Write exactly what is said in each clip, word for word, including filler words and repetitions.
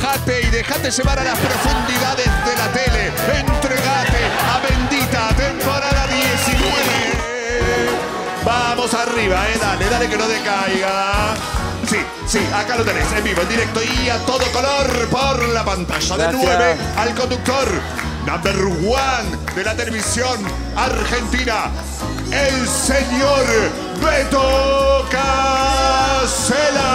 Relájate y déjate llevar a las profundidades de la tele. Entregate a bendita temporada diecinueve. Vamos arriba, eh, dale, dale que no decaiga. Sí, sí, acá lo tenés, en vivo, en directo y a todo color por la pantalla. De nueve al conductor, number one de la televisión argentina, el señor Beto Casella.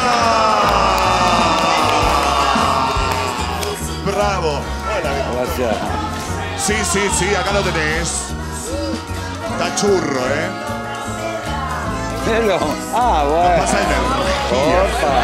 Bravo. Hola, Beto. Gracias. Sí, sí, sí, acá lo tenés. Está churro, ¿eh? Hello. Ah, bueno. Pasa energía.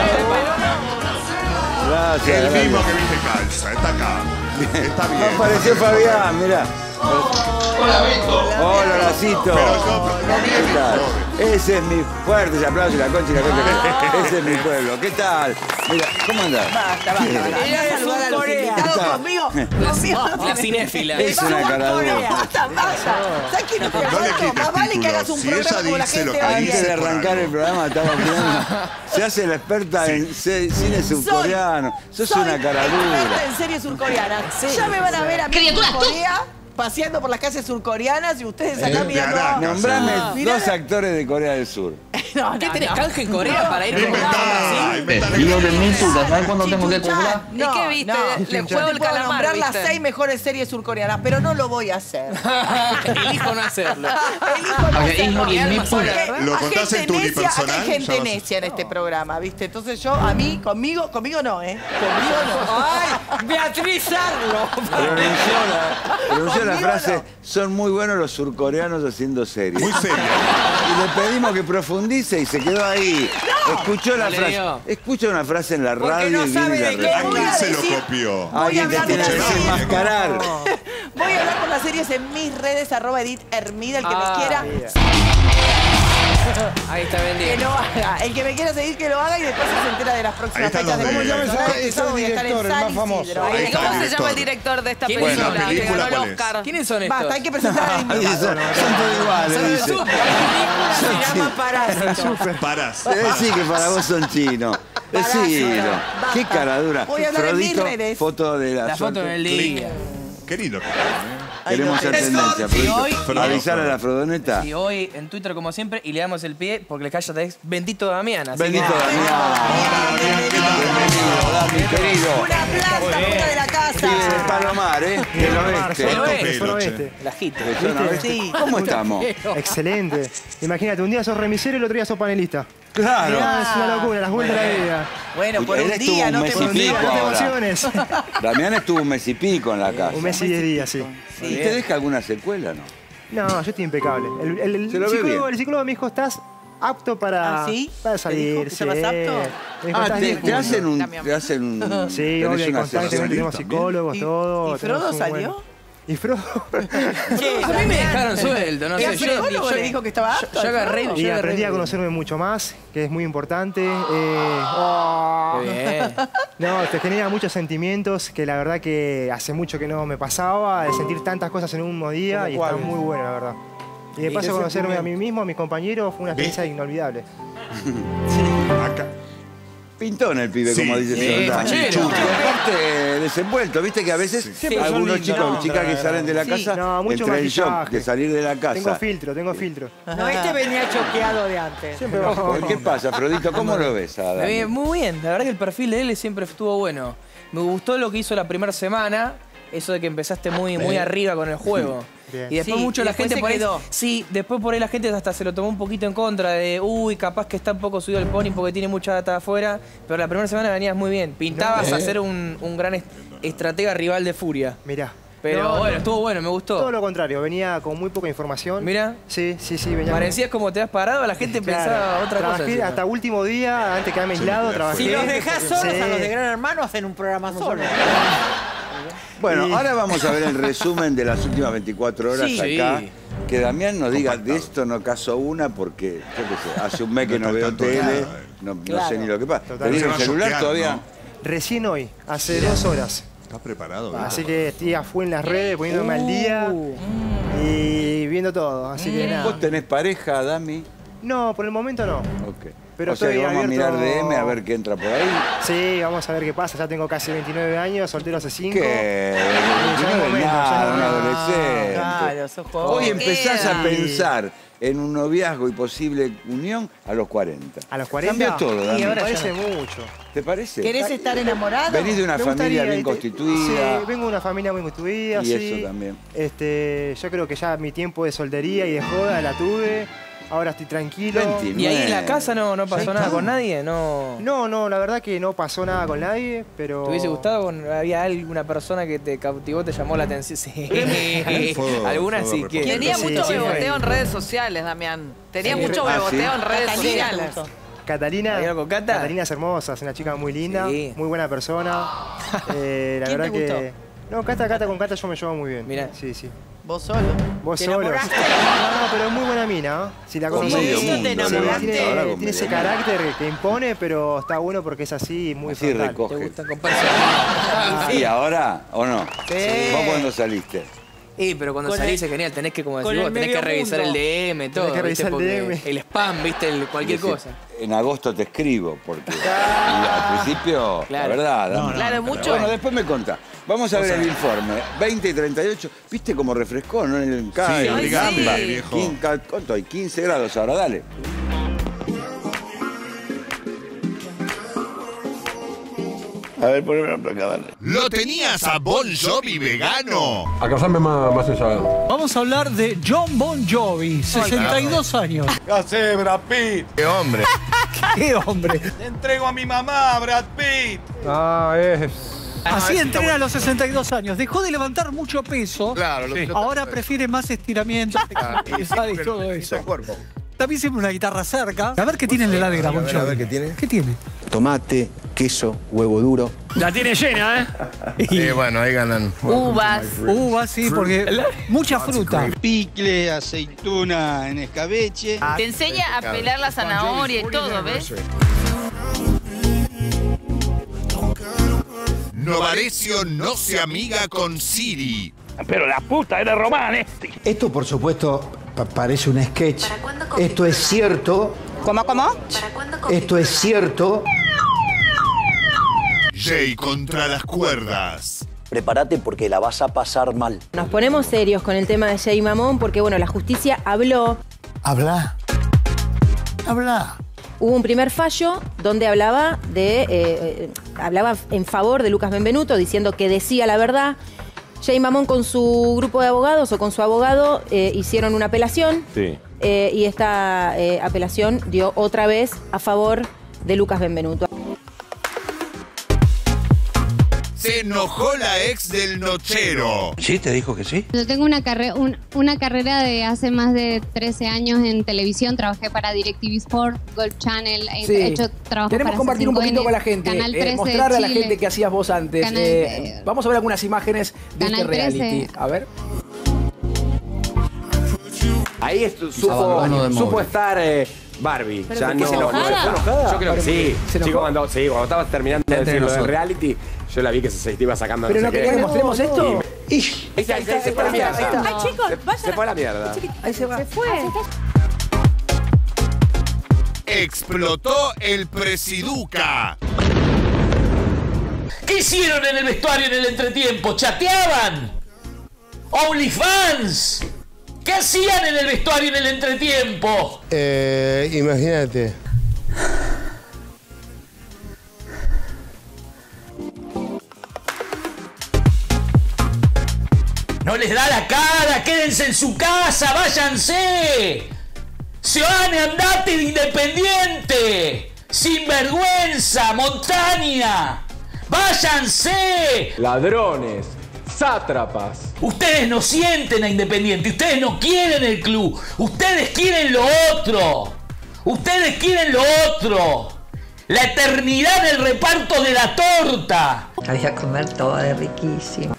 Gracias. El gracias. mismo que viste calza, está acá. Está bien. Me apareció Fabián, mirá. Hola, Beto. Hola, Lacito. Pero no, no viene. ¿Qué tal? Ese es mi fuerte ese aplauso y la concha y la concha. Ese es mi pueblo. ¿Qué tal? Mira, ¿cómo andás? Basta, basta, basta. Ella es un coreano. Invitado conmigo, conmigo. La cinéfila. Es una cara dura. Basta, basta. ¿Sabes qué? No te No le aguanto. quites Más vale que títulos. hagas un Si programa ella como la dice gente lo que odia. Antes de por arrancar algo. el programa estamos mirando. Se hace la experta en ce- cine surcoreano. Sos Soy una cara experta dura. en series surcoreanas. Ya me van a ver a mí en Corea paseando por las calles surcoreanas y ustedes acá Eh, mirando. Aracas. Nombrame Mirá dos la- actores de Corea del Sur. No, ¿Qué no, tenés? no. ¿Canje en Corea para ir a un programa Inventá, así? inventá. Y lo de mi puta, ¿sabes cuándo tengo que cobrar? No, ¿Y qué viste? no. Le Yo juego te el puedo calamar, nombrar las ¿viste? seis mejores series surcoreanas, pero no lo voy a hacer. Elijo no hacerlo. Elijo no Ok, hacerlo. hijo, y mi Porque puta. ¿Lo a contás gente en tu necia- unipersonal? Acá hay Ya gente vas a- necia en este programa, ¿viste? Entonces yo, a mí, conmigo, conmigo no, ¿eh? Conmigo no. ¡Ay! ¡Beatriz Arlo! Pronunció la, pronunció la Conmigo frase, no. son muy buenos los surcoreanos haciendo series. Muy serio. Y le pedimos que profundice y se quedó ahí. Escuchó la No le frase. dio. Escucha una frase en la Porque radio no y viene sabe y la de qué ¿A repite. voy quién a se lo decir- copió? Alguien te hablar tiene de que la- desenmascarar. Voy a hablar con las series en mis redes, arroba Edith Hermida, el que Ah, me quiera, Ahí está que vendido. lo haga. El que me quiera seguir, que lo haga y después se entera de las próximas Ahí están fechas de los mi de- ¿Cómo personaje. llama Este sábado voy a estar en director, el San más famoso? Isidro. Ahí está. ¿Cómo se director. llama el director de esta ¿Quién película, es la que película? ganó el ¿Cuál es? Oscar? ¿Quiénes son estos? Basta, hay que presentar a Ahí mi son, son todos iguales, dice. Su película se llama Parásito. Parás. Decí que para vos son chinos. Decilo. Basta. Qué cara dura. Voy a hablar en mis Frodito, redes. foto de la, La foto en suerte. el día. Qué lindo que es, Queremos hacer tendencia, Y hoy- Frodito. Avisar a la Frodoneta. Y hoy en Twitter, como siempre, y le damos el pie porque le calla es Bendito Damián. Así Bendito que- Damián. Bienvenido, Dami, querido. Una planta fuera de la casa. Vive de Palomar, ¿eh? Del oeste. Del oeste. Pelo, Solo che. este. La jita. De zona oeste. Sí. ¿Cómo estamos? Excelente. Imagínate, un día sos remisero y el otro día sos panelista. Claro. Mirá, es una locura, las vueltas de la vida. Bueno, por Él un estuvo día, un no mes te y Por un día, pico no te ahora. emociones. Damián estuvo un mes y pico en la casa. Un mes y diez días, sí. ¿Y te deja alguna secuela, no? No, yo estoy impecable. El, el- el Se lo ve psicólogo, bien. el psicólogo me dijo, estás apto para, ¿Ah, sí? para ¿Te salir. dijo que estabas sí. apto? Me dijo, Ah, "Estás te, bien, te Julio". hacen un... Damián. Te hacen un Sí, tenés obvio, hay una contacto, sesión. tenemos también. psicólogos, ¿Y- todo. y Frodo tenemos un salió? buen- ¿Y Frodo? Che, A mí me dejaron suelto, no ¿El sé. Yo, psicólogo yo- le dijo que estaba yo- apto? yo agarré. Y yo aprendí agarré- a conocerme mucho más, que es muy importante. Eh, oh. Qué bien. No, te genera muchos sentimientos que la verdad que hace mucho que no me pasaba, de sentir tantas cosas en un mismo día y está muy bueno, la verdad. Y de paso conocerme a mí mismo, a mis compañeros, fue una experiencia inolvidable. Acá. Pintón el pibe, Sí. como dice Sí, Frontán. fachero. Y aparte, desenvuelto. Viste que a veces algunos son chicos lindos. y chicas que salen de la Sí. casa, No, mucho entre el shock maquillaje. de salir de la Tengo casa. filtro, tengo filtro. No, este venía choqueado de antes. Siempre bajo. ¿Qué pasa, Frodito? ¿Cómo lo ves a Me Dami? vi muy bien, la verdad que el perfil de él siempre estuvo bueno. Me gustó lo que hizo la primera semana, eso de que empezaste muy, muy arriba con el juego. Bien. Y después Sí, mucho y la después gente se por ahí. quedó. Sí, después por ahí la gente hasta se lo tomó un poquito en contra de, uy, capaz que está un poco subido el pony porque tiene mucha data afuera. Pero la primera semana venías muy bien. Pintabas a ser un, un gran est- estratega rival de Furia. Mirá. Pero No, bueno, no, estuvo bueno, me gustó. todo lo contrario, venía con muy poca información. Mira. Sí, sí, sí, venía. Parecías como te has parado, la gente Claro. pensaba otra cosa. Trabajé encima. hasta último día, antes de quedarme aislado, trabajé. Si los dejás solos Sí. a los de Gran Hermano, hacen un programa solo. Bueno, Y- ahora vamos a ver el resumen de las últimas veinticuatro horas Sí. acá. Sí. Que Damián nos diga, de Compactado. esto no caso una porque, yo qué sé, hace un mes que No no está veo tanto tele, nada, eh. no, no Claro. sé ni lo que pasa. Totalmente. ¿Tenés el Se va a celular choquear, todavía? ¿no? Recién hoy, hace dos horas. ¿Estás preparado? Beto? Así que estoy a full en las redes, poniéndome al día Uh. y viendo todo. Así que nada. ¿Vos tenés pareja, Dami? No, por el momento no. Ok. Pero O sea, que estoy vamos abierto... a mirar D M a ver qué entra por ahí. Sí, vamos a ver qué pasa. Ya tengo casi veintinueve años, soltero hace cinco. ¿Qué? Ya es No es momento, nada, ya es un momento. adolescente. Claro, sos joven. Hoy empezás a Queda. pensar en un noviazgo y posible unión a los cuarenta. ¿A los cuarenta? Cambió todo, Dani. Y ahora parece mucho. ¿Te parece? ¿Querés estar enamorado? Venís de una Me familia gustaría, bien ¿viste? constituida. Sí, vengo de una familia muy constituida, Y sí. eso también. Este, yo creo que ya mi tiempo de soltería y de joda la tuve. Ahora estoy tranquilo. veintinueve. ¿Y ahí en la casa no, no pasó Ya nada está. con nadie? No. No, no, la verdad que no pasó nada con nadie, pero... ¿Te hubiese gustado? con- ¿Había alguna persona que te cautivó, te llamó la atención? Sí. Fuego, Alguna fuego, sí responde. que. Tenía Sí, mucho sí, beboteo sí. en redes sociales, Damián. Tenía Sí. mucho Ah, beboteo ¿sí? en redes Catalina, sociales. justo. Catalina, ¿Hay algo con Cata? Catalina es hermosa, es una chica muy linda, Sí. muy buena persona. Eh, la ¿Quién verdad te que... No, Cata, Cata, con Cata yo me llevo muy bien. Mirá. Sí, sí. Vos solo. Vos ¿Te solo. enamoraste? No, no, pero es muy buena mina. ¿eh? Si la Con conocés. medio Sí, mundo, te le enamoraste. levanta Tiene, ahora con tiene ese medio mundo. carácter que impone, pero está bueno porque es así, muy Así frontal. recoge. ¿Te gustan con personas? ¿Y ahora o no? Sí. ¿Vos cuándo saliste? Sí, pero cuando Con salís el- es genial, tenés que, como con decís vos, el tenés que medio revisar mundo. el D M, todo. que ¿viste? revisar el Porque D M. el spam, viste, el- cualquier Decir, cosa. En agosto te escribo, porque y al principio, Claro. la verdad, Dani. Claro, Pero mucho. Bueno, después me contás. Vamos a ver el informe. veinte y treinta y ocho. ¿Viste cómo refrescó, no? En el Sí, en obligame, Gamba. viejo. Quin- ¿Cuánto hay? quince grados ahora, dale. A ver, poneme para acá, dale. ¿Lo tenías a Bon Jovi vegano? A casarme más, más ensalada. Vamos a hablar de John Bon Jovi, sesenta y dos años. ¿Qué hace, Brad Pitt? ¡Qué hombre! ¡Qué hombre! ¡Le entrego a mi mamá, Brad Pitt! Ah, es... Así entrena a los sesenta y dos años. Dejó de levantar mucho peso. Claro, lo que Ahora prefiere más estiramiento, flexibilidad y todo eso. cuerpo. También siempre una guitarra cerca. A ver qué tiene en la heladera, Bon Jovi. a ver qué tiene. ¿Qué tiene? Tomate, queso, huevo duro. La tiene llena, ¿eh? Y bueno, ahí ganan. Uvas. Uvas, sí, porque mucha fruta. Picle, aceituna en escabeche. Te enseña a pelar la zanahoria y todo, ¿ves? Novarecio no se amiga con Siri. Pero la puta era román, ¿eh? Esto, por supuesto, pa- parece un sketch. Esto es cierto. ¿Cómo, cómo? Esto es cierto. Jay contra las cuerdas. Prepárate porque la vas a pasar mal. Nos ponemos serios con el tema de Jay Mamón porque, bueno, la justicia habló. Habla. Habla. Hubo un primer fallo donde hablaba de eh, eh, hablaba en favor de Lucas Benvenuto, diciendo que decía la verdad. Jay Mamón con su grupo de abogados o con su abogado eh, hicieron una apelación. Sí. eh, y esta eh, apelación dio otra vez a favor de Lucas Benvenuto. Se enojó la ex del nochero. ¿Sí? ¿Te dijo que sí? Yo tengo una, carre un- una carrera de hace más de trece años en televisión. Trabajé para DirecTV Sport, Golf Channel, he Sí. hecho trabajo Queremos para compartir un C cinco N, poquito con la gente, Canal eh, trece de mostrarle a la Chile. gente que hacías vos antes. Canal, Eh, eh, vamos a ver algunas imágenes de Canal este reality. trece. A ver. Ahí estu- Abandono de supo, supo móvil. estar eh, Barbie. ¿Pero Ya por qué no, se enojó? no- ¿Se enojada? Yo creo que sí. ¿Se enojó? Chico, cuando, sí, cuando estaba terminando de Entre decir lo del nosotros. reality, yo la vi que se, se iba sacando Pero no no sé quería qué. que mostremos esto. Y- Ahí está, ahí está, se fue a la mierda. Ay, chicos, vayan. Se fue a la mierda. Ahí se va. Se fue. Explotó el Presiduca. ¿Qué hicieron en el vestuario en el entretiempo? ¿Chateaban? ¿OnlyFans? ¿Qué hacían en el vestuario en el entretiempo? Eh, imagínate. No les da la cara, quédense en su casa, váyanse. Seoane, andate de Independiente. Sinvergüenza, montaña. Váyanse. Ladrones, sátrapas. Ustedes no sienten a Independiente, ustedes no quieren el club, ustedes quieren lo otro. Ustedes quieren lo otro. La eternidad del reparto de la torta. Voy a comer todo de riquísimo.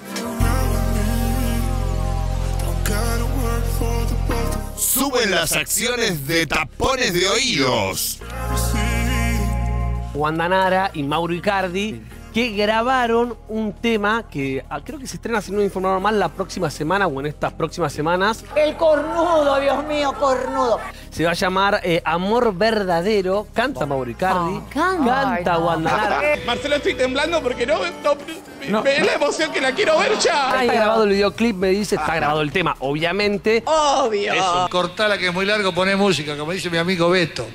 Suben las acciones de tapones de oídos. Wanda Nara y Mauro Icardi que grabaron un tema que ah, creo que se estrena, si no me informaron mal, la próxima semana o en estas próximas semanas. El cornudo, Dios mío, cornudo. Se va a llamar eh, Amor Verdadero. Canta Mauro Icardi. canta. Canta Wanda Nara. Marcelo, estoy temblando porque no, no, No. me da la emoción que la quiero ver ya. Está grabado el videoclip, me dice, está grabado el tema, obviamente. Obvio. Eso. Cortala que es muy largo, poné música, como dice mi amigo Beto.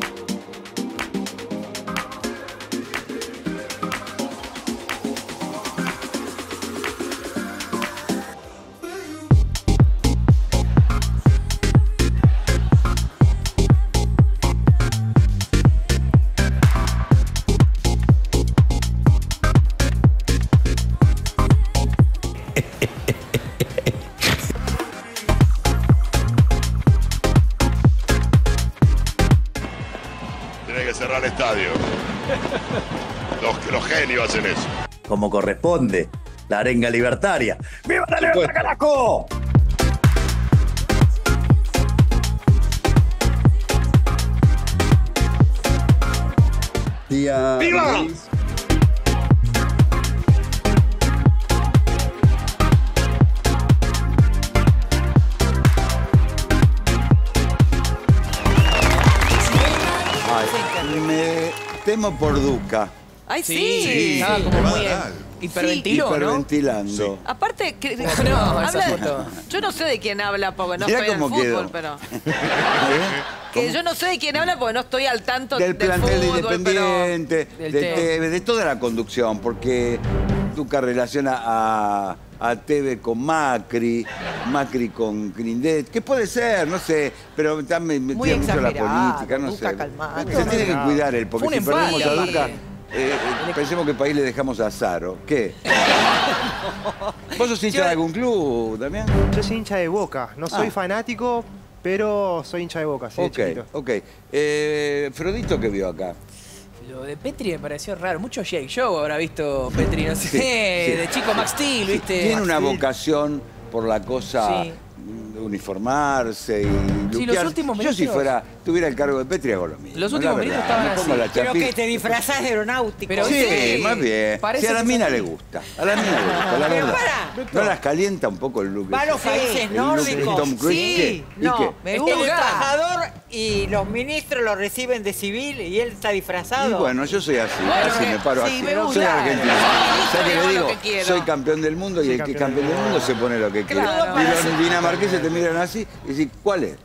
Tiene que cerrar el estadio. Los, los genios hacen eso. Como corresponde, la arenga libertaria. ¡Viva la libertad, carajo! Tía ¡Viva! Luis. Ay, me temo por Duca. Ay, sí. Sí, Estaba sí, como le va a muy dar. hiperventiló, ¿no? Hiperventilando. Aparte, que, No, no, esa habla- foto. yo no sé de quién habla porque no Mirá estoy en el cómo fútbol, quedó. pero... ¿Eh? Que yo no sé de quién habla porque no estoy al tanto Del plantel de fútbol, Independiente, Del de, T. T V, de toda la conducción, porque Duca relaciona a, a T V con Macri, Macri con Grindet, que puede ser, no sé, pero también me Muy metía mucho la exagerado, política, no Duca, sé. calmate. Se tiene que cuidar él, porque Fue un si perdemos empate, a Duca, aparte. eh, eh, pensemos que país le dejamos a Zaro. ¿Qué? ¿Vos sos hincha de algún club, Damián? Yo soy hincha de Boca. No soy Ah. fanático, pero soy hincha de Boca, sí, de Ok, chiquito. ok. Eh, Frodito, ¿qué vio acá? Lo de Petri me pareció raro. Mucho Jake Show habrá visto Petri, no sé. Sí, sí. De chico Max Steel, ¿viste? Tiene una Max Steel. vocación por la cosa Sí. de uniformarse y Sí, los luquear. últimos Yo si minutos- fuera, tuviera el cargo de Petri hago lo mismo. Los la últimos verdad. minutos estaban Me pongo así. la Pero chapita. que te disfrazás de aeronáutico. Pero Sí, sí, más bien. parece Si a la que mina sí. le gusta. A la mina le gusta, la Pero verdad. para. ¿No las calienta un poco el look? Va a los ese? países El look de nórdicos. Tom Cruise. Sí, ¿Qué? ¿Y no. qué? Me El gusta. embajador y los ministros lo reciben de civil y él está disfrazado. Y bueno, yo soy así, Bueno, así que- me paro sí, así. me Soy gusta. argentino. ¿Sabes qué hago le lo digo? que quiero. Soy campeón del mundo y el que es campeón del mundo se pone lo que quiere. Claro. Y los dinamarqueses te miran así y dicen, ¿cuál es?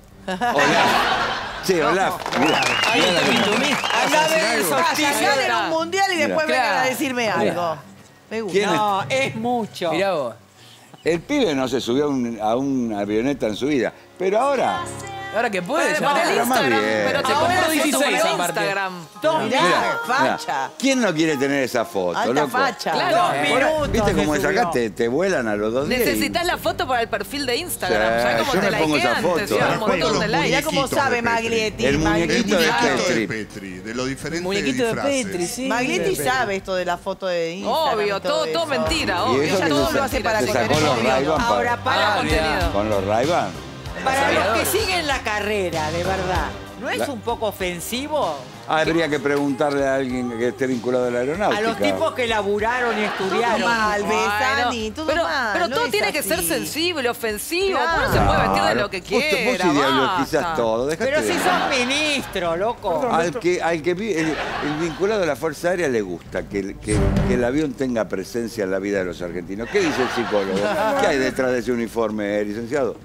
Olaf. Sí, Olaf. Mirá, Ahí mirá la está mi mina. tumí. Anda a ver el Vaya, solsticio. ganen un mundial y después Mira. vengan a Claro. decirme Mira. algo. Me gusta. ¿Quién es? No, es mucho. Mirá vos. El pibe no se subió a, un- a una avioneta en su vida, pero ahora... Ahora que puede, Para, ya. para el Ahora más Instagram, bien. pero te Ahora compró sí dieciséis dieciséis en aparte. Instagram. Dos Mirá, Mirá, facha. mirá. ¿Quién no quiere tener esa foto, Alta loco? facha. Claro. Dos Eh, minutos. ¿Viste cómo se es acá? subió. Te, te vuelan a los dos días. y- Necesitas la foto para el perfil de Instagram. Sí, ¿Sabes cómo yo te me pongo likeé esa antes? foto. Lleva un Después montón los de likes. Mirá cómo muñequitos sabe de Petri. Maglietti. El muñequito de Muñequito Petri. de Petri, de los diferentes Muñequito de disfraces. Petri, sí. Maglietti sabe esto de la foto de Instagram. Obvio, y todo, todo eso. mentira, Y obvio. eso que todo se, lo hace para se coger sacó los novio. Ray-Ban Ahora, para, para Ah, contenido. con los Ray-Ban. Para los que siguen la carrera, de verdad, ¿no es La- un poco ofensivo? Ah, habría que preguntarle a alguien que esté vinculado a la aeronáutica. A los tipos que laburaron y estudiaron. Todo mal, Bueno, Besani, todo pero, mal. pero no todo es tiene que así. ser sensible, ofensivo. Claro. Uno se puede vestir de lo que Vos- vos quiera. sí ideologizás basta. todo. Dejate Pero de- si sos ministro, loco. Al que, al que vi- el, el vinculado a la Fuerza Aérea le gusta que, el- que, que el avión tenga presencia en la vida de los argentinos. ¿Qué dice el psicólogo? ¿Qué hay detrás de ese uniforme, licenciado?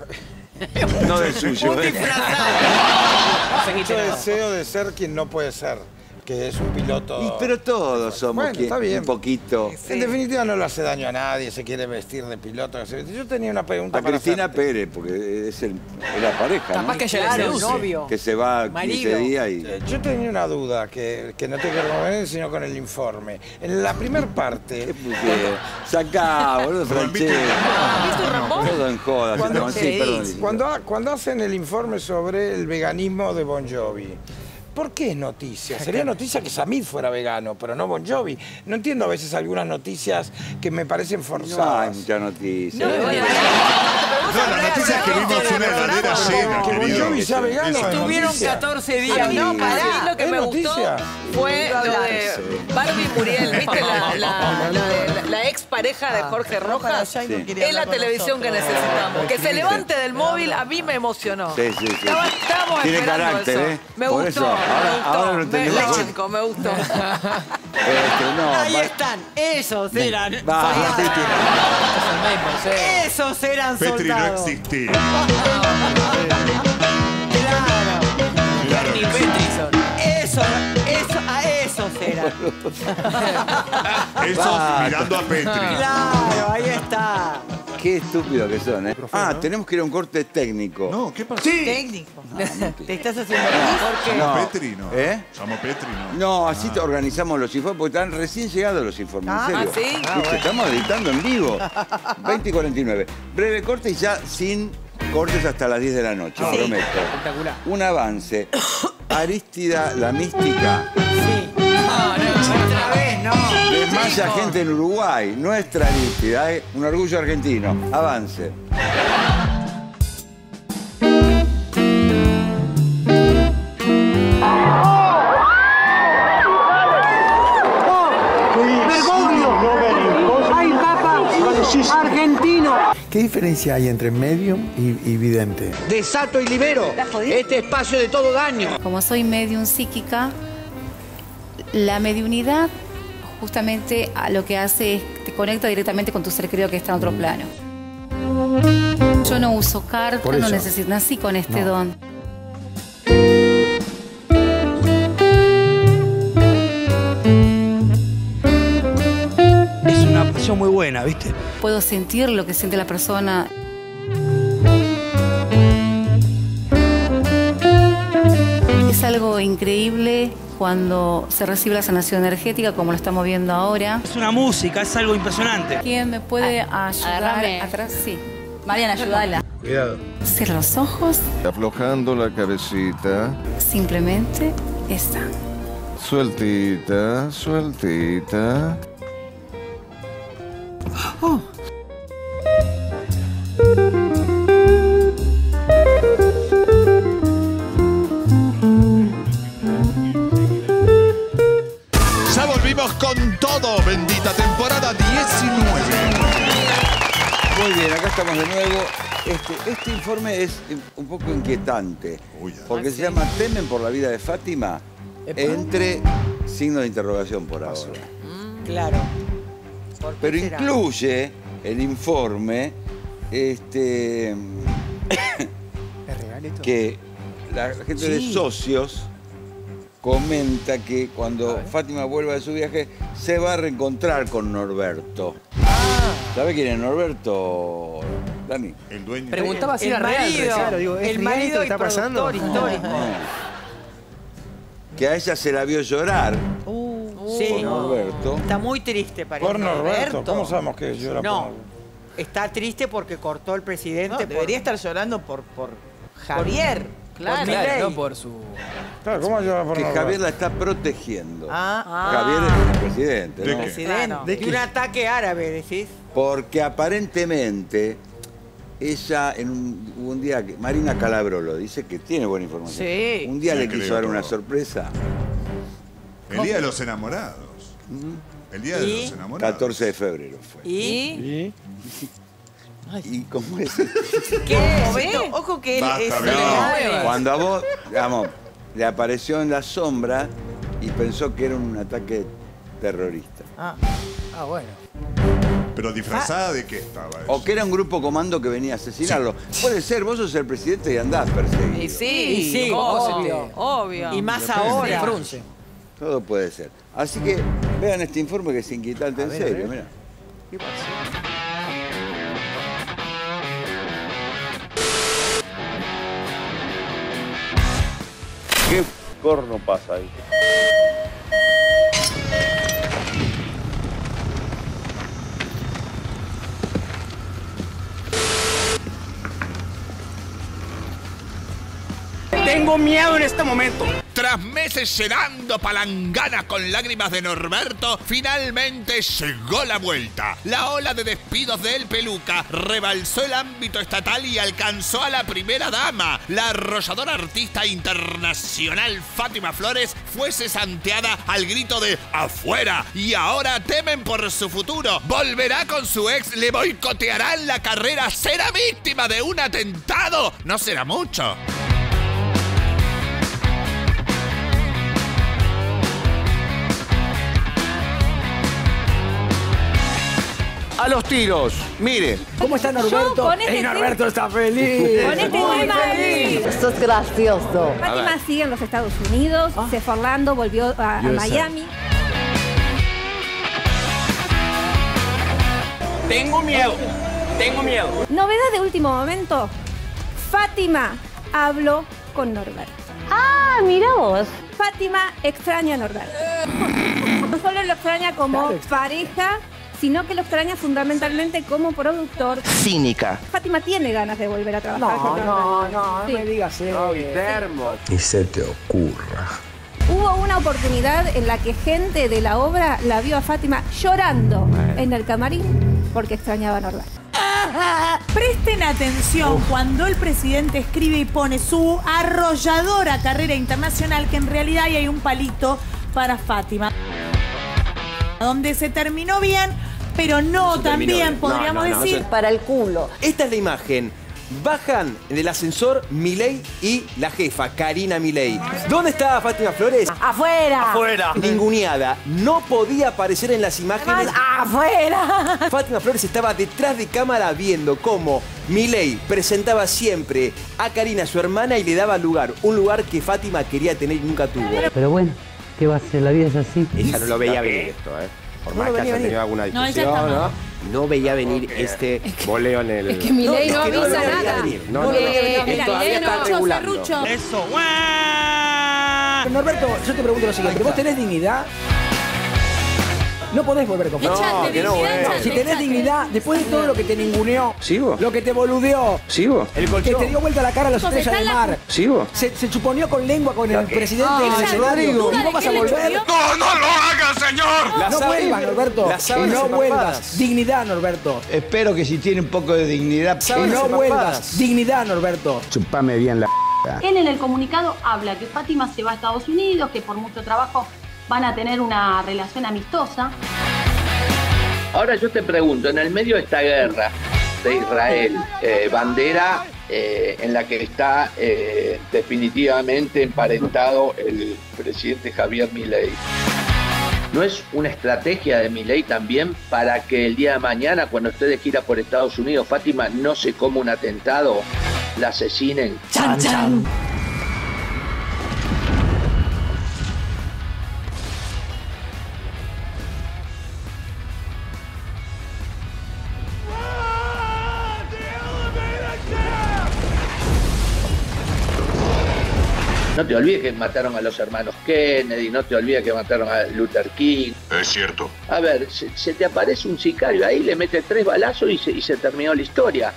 No del suyo, ¿eh? Mucho deseo de ser quien no puede ser, que es un piloto. Y, pero todos somos Bueno, quien- está bien. un poquito. En definitiva no le hace daño a nadie, se quiere vestir de piloto. que se- Yo tenía una pregunta A para Cristina hacerte. Pérez, porque es, el, es la pareja, Capaz ¿no? que ella le Claro, seduce. novio. Que se va quince Marido. días y... Eh, Yo tenía una duda que, que no tiene que ver con él, sino con el informe. En la primera parte, Porque sacá, boludo, Francesco. ¿Viste un Rambo? Todo en joda. Cuando- sí, perdón. cuando, ha- cuando hacen el informe sobre el veganismo de Bon Jovi, ¿por qué es noticia? Sería noticia que Samid fuera vegano, pero no Bon Jovi. No entiendo a veces algunas noticias que me parecen No hay forzadas. mucha noticia. No, ¿eh? pero vos No, la noticia es que vimos una heladera llena, Que Bon querido. Jovi sea vegano. es Estuvieron noticia. catorce A días. mí, No, a mí pará. lo que ¿Es me noticia? gustó fue lo de Barbie Muriel, ¿viste? La, la, la, de- la ex pareja de Jorge Rojas. allá y no quiere Es hablar la con televisión que nosotros. necesitamos. Que se levante del móvil, a mí me emocionó. Sí, sí, sí. Estaba- Estábamos Tiene esperando carácter, eso. ¿eh? Me Por gustó, eso, ahora- me gustó. ahora lo me, entendemos. la chico, me gustó. Este, no, Ahí va- están. Esos eran. Va, soldados. Petri. Esos eran Petri no soldados. existía. Claro. Ni Petri son. Eso, eso, a esos eran. Esos Basta. mirando a Petri. Claro, ahí está. Qué estúpidos que son, ¿eh? Ah, tenemos que ir a un corte técnico. No, ¿qué pasó? Técnico. Te estás haciendo porque ¿Llamó No. Petri? No. ¿Eh? ¿Llamó Petri? No. No, así te organizamos los informes, porque están recién llegados los informes. Ah, en serio. ¿sí? ¿Viste? Ah, bueno. Estamos editando en vivo. veinte y cuarenta y nueve. Breve corte y ya sin cortes hasta las diez de la noche, Sí. prometo. Espectacular. Un avance. Arístida, la mística. sí. Otra vez, no. Desmaya gente en Uruguay. Nuestra Arístida, ¿eh? Un orgullo argentino. Avance. ¡Ay, Papa! ¡Argentino! ¿Qué diferencia hay entre medium y, y vidente? Desato y libero este espacio de todo daño. Como soy medium psíquica, la mediunidad justamente a lo que hace es te conecta directamente con tu ser querido que está en otro plano. Yo no uso cartas, Por no eso. necesito, nací con este No. don. Es una pasión muy buena, ¿viste? Puedo sentir lo que siente la persona. Es algo increíble cuando se recibe la sanación energética como lo estamos viendo ahora. Es una música, es algo impresionante. ¿Quién me puede ayudar agárrame. atrás? Sí. Mariana, ayúdala. Cuidado. Cierra los ojos, Aflojando la cabecita. simplemente está. Sueltita, sueltita. Ya volvimos con todo. Bendita temporada diecinueve. Muy bien, acá estamos de nuevo. Este, este informe es un poco inquietante, Uy, porque se llama Temen por la vida de Fátima, entre signos de interrogación por ahora. Claro. ¿Por qué Pero será? incluye el informe este, que la gente de Sí. socios comenta que cuando Fátima vuelva de su viaje se va a reencontrar con Norberto. ¿Sabe quién es Norberto, Dani? El dueño. Preguntaba si El era real. marido, Claro, digo, ¿es el real marido esto que y está pasando? productor histórico. Que a ella se la vio llorar Sí. por Norberto. Está muy triste, parece. Por Norberto. ¿Cómo sabemos que llora por No. Norberto? Está triste porque cortó el presidente. No, por- debería estar llorando por, por Javier. Claro. Claro, Milei. no por su... Claro, ¿cómo llora por Que Norberto? Javier la está protegiendo. Ah, Javier es el presidente, ¿De ¿no? qué? presidente. Claro. ¿De De qué? un ataque árabe, decís. Porque aparentemente ella en un, hubo un día que Marina Calabrolo dice que tiene buena información. Sí. Un día Le le quiso creo dar una todo. sorpresa. El día de los enamorados. El día de ¿Y? los enamorados. catorce de febrero fue. ¿Y? ¿Y cómo es? ¿Qué? Ojo, ojo que él Basta, es no. legal. Cuando a vos, digamos, le apareció en la sombra y pensó que era un ataque terrorista. Ah, Ah, bueno. Pero disfrazada de qué estaba eso. O que era un grupo comando que venía a asesinarlo. Puede ser, vos sos el presidente y andás perseguido. Y sí, Y sí, obvio, obvio. obvio. Y más Se ahora. frunce. Todo puede ser. Así que vean este informe que es inquietante, en ver, a serio, ver. mira. ¿Qué pasó? ¿Qué corno pasa ahí? Tengo Tengo miedo en este momento. Tras meses llenando palanganas con lágrimas de Norberto, finalmente llegó la vuelta. La ola de despidos de El Peluca rebalsó el ámbito estatal y alcanzó a la primera dama. La arrolladora artista internacional Fátima Flores fue cesanteada al grito de ¡afuera! Y ahora temen por su futuro. ¿Volverá con su ex? ¿Le boicotearán la carrera? ¿Será víctima de un atentado? No será mucho. A los tiros, mire. ¿Cómo está Norberto? Yo con este Ey, Norberto está feliz. Con este Muy tema feliz. Esto es gracioso. A Fátima ver. sigue en los Estados Unidos, se fue a Orlando, volvió a, a U S A. Miami. Tengo miedo. Tengo miedo. Novedad de último momento. Fátima habló con Norberto. Ah, mira vos. Fátima extraña a Norberto. No solo lo extraña como Claro. pareja, sino que lo extraña fundamentalmente como productor. Cínica. Fátima tiene ganas de volver a trabajar No, con no, Norberto. no, no Sí. me digas eso. Ni se te ocurra. Hubo una oportunidad en la que gente de la obra la vio a Fátima llorando en el camarín porque extrañaba a Norberto. Presten atención cuando el presidente escribe y pone su arrolladora carrera internacional, que en realidad ahí hay un palito para Fátima. Donde se terminó bien, pero no Se tan terminó bien, bien. podríamos No, no, no, decir. eso- Para el culo. Esta es la imagen. Bajan del ascensor Milei y la jefa, Karina Milei. ¿Dónde estaba Fátima Flores? ¡Afuera! Afuera. Ninguneada. No podía aparecer en las imágenes. ¡Afuera! Fátima Flores estaba detrás de cámara viendo cómo Milei presentaba siempre a Karina, su hermana, y le daba lugar. Un lugar que Fátima quería tener y nunca tuvo. Pero bueno, ¿qué va a ser? La vida es así. Ella no lo veía venir esto, ¿eh? Por No más lo que veía haya venir. tenido alguna No, ella discusión, está ¿no? mal. No veía venir este boleo en el... Es que Milei no, es que avisa lo veía nada. venir. No, Eh, no, no, mira, él todavía Milei está no, regulando. serrucho. Eso. Norberto, yo te pregunto lo siguiente. ¿Vos tenés dignidad? No podés volver con No, Fátima. que no vuelva. Si tenés dignidad, después de todo lo que te ninguneó, ¿Sigo? lo que te boludeó, ¿Sigo? El que colchón. te dio vuelta la cara a las Entonces, estrellas del está la- mar, ¿Sigo? se, se chuponeó con lengua con el ¿Qué? presidente Ah, en el ella escenario. duda ¿Y de vos vas que a le volver? chupió. ¡No, no lo haga, señor! La No sábana- vuelvas, Norberto. las sábanas No empapadas. vuelvas. Dignidad, Norberto. Espero que si tiene un poco de dignidad, Y Sábanas no empapadas. vuelvas. Dignidad, Norberto. chupame bien la Él en el comunicado habla que Fátima se va a Estados Unidos, que por mucho trabajo van a tener una relación amistosa. Ahora yo te pregunto, en el medio de esta guerra de Israel, eh, bandera eh, en la que está eh, definitivamente emparentado el presidente Javier Milei, ¿no es una estrategia de Milei también para que el día de mañana, cuando esté de gira por Estados Unidos, Fátima no se coma un atentado, la asesinen? ¡Chan, chan! No te olvides que mataron a los hermanos Kennedy, no te olvides que mataron a Luther King. Es cierto. A ver, se, se te aparece un sicario ahí, le mete tres balazos y se, y se terminó la historia.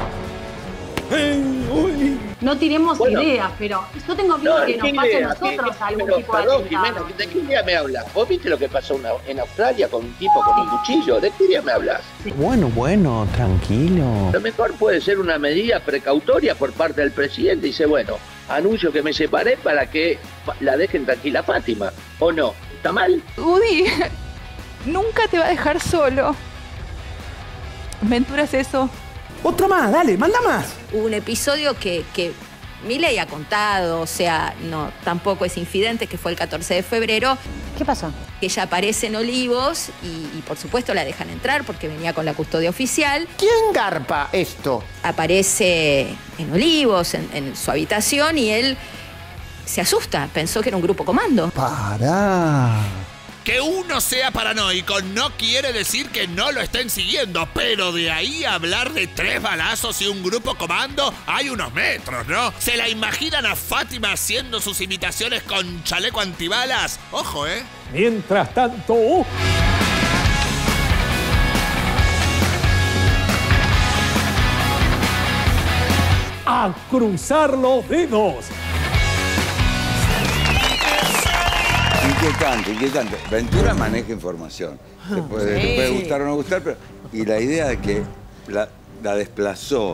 No tiremos Bueno. ideas, pero yo tengo miedo No, que nos ¿qué pase a idea? nosotros ¿Qué- algún pero, tipo de perdón, atentado. Jimena, ¿de qué idea me hablas? ¿Vos viste lo que pasó una- en Australia con un tipo con un cuchillo? ¿De qué idea me hablas? Bueno, bueno, tranquilo. Lo mejor puede ser una medida precautoria por parte del presidente. Dice, bueno, anuncio que me separé para que fa- la dejen tranquila a Fátima. ¿O no? ¿Está mal? Woody nunca te va a dejar solo. Ventura es eso. Otra más, dale, manda más. Hubo un episodio que, que Milei ha contado, o sea, no, tampoco es infidente, que fue el catorce de febrero. ¿Qué pasó? Que ella aparece en Olivos y, y por supuesto la dejan entrar porque venía con la custodia oficial. ¿Quién garpa esto? Aparece en Olivos, en, en su habitación, y él se asusta, pensó que era un grupo comando. Pará. Que uno sea paranoico no quiere decir que no lo estén siguiendo, pero de ahí a hablar de tres balazos y un grupo comando hay unos metros, ¿no? ¿Se la imaginan a Fátima haciendo sus imitaciones con chaleco antibalas? Ojo, ¿eh? Mientras tanto... A cruzar los dedos. Inquietante, inquietante. Ventura maneja información. Te puede, Sí. te puede gustar o no gustar, pero... Y la idea de que la, la desplazó,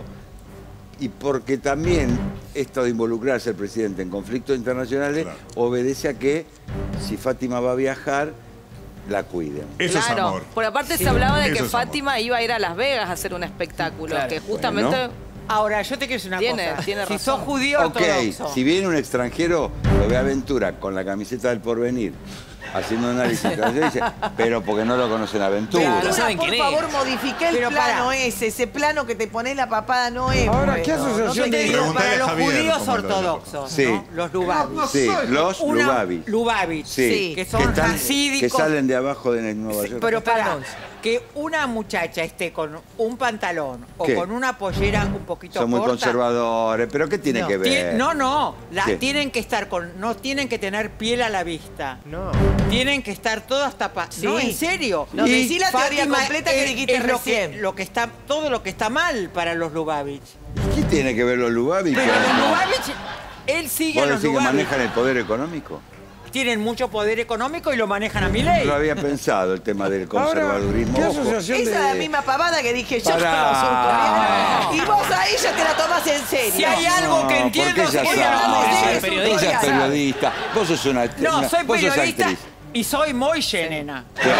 y porque también esto de involucrarse el presidente en conflictos internacionales Claro. obedece a que si Fátima va a viajar, la cuiden. Eso es Claro, amor. por aparte Sí. se hablaba de Eso que es amor. Fátima iba a ir a Las Vegas a hacer un espectáculo, Claro. que justamente Bueno. Ahora, yo te quiero decir una Tiene- cosa. tiene si razón. sos judío Ok, ortodoxo. si viene un extranjero, lo ve a Ventura con la camiseta del Porvenir, haciendo análisis, dice, pero porque no lo conocen a Ventura. Claro. Ahora, saben por quién favor, es. modifiqué el Pero plano pará. ese. Ese plano que te pones la papada no es Ahora, ¿qué bueno. asociación te de- digo, Preguntale Para a los Javier judíos cómo es lo de la ortodoxos, Sí. ¿no? Los Lubavitch. Sí, los Una- Lubavitch. Lubavitch, Sí, que son están- hasídicos. que salen de abajo de Nueva Sí, York. pero Están para once. que una muchacha esté con un pantalón o ¿Qué? con una pollera un poquito Son muy corta, conservadores, pero ¿qué tiene No. que tie- ver? no, no, la- ¿Qué? tienen que estar con, no tienen que tener piel a la vista. No. Tienen que estar todas tapadas. Sí. No, en serio. No, Y decí la teoría Fátima completa que es- dijiste es lo recién. Que, lo que está, todo lo que está mal para los Lubavitch. ¿Qué tiene que ver los Lubavitch? Pero con- los Lubavitch, él sigue a ¿Vos los decís que Lubavitch. manejan el poder económico? Tienen mucho poder económico y lo manejan a mi ley. Lo había pensado, el tema del conservadurismo. ¿qué Ojo. asociación Esa es la misma pavada que dije yo Pará. con los surcoreanos. Y vos a ella te la tomás en serio. Si hay algo que No, entiendo, porque ella es que sabe. hablando de Ella series es periodista. Ella es surcoreanas. periodista. Vos sos una actriz. No, una- soy vos sos periodista actriz. y soy muy nena. Claro,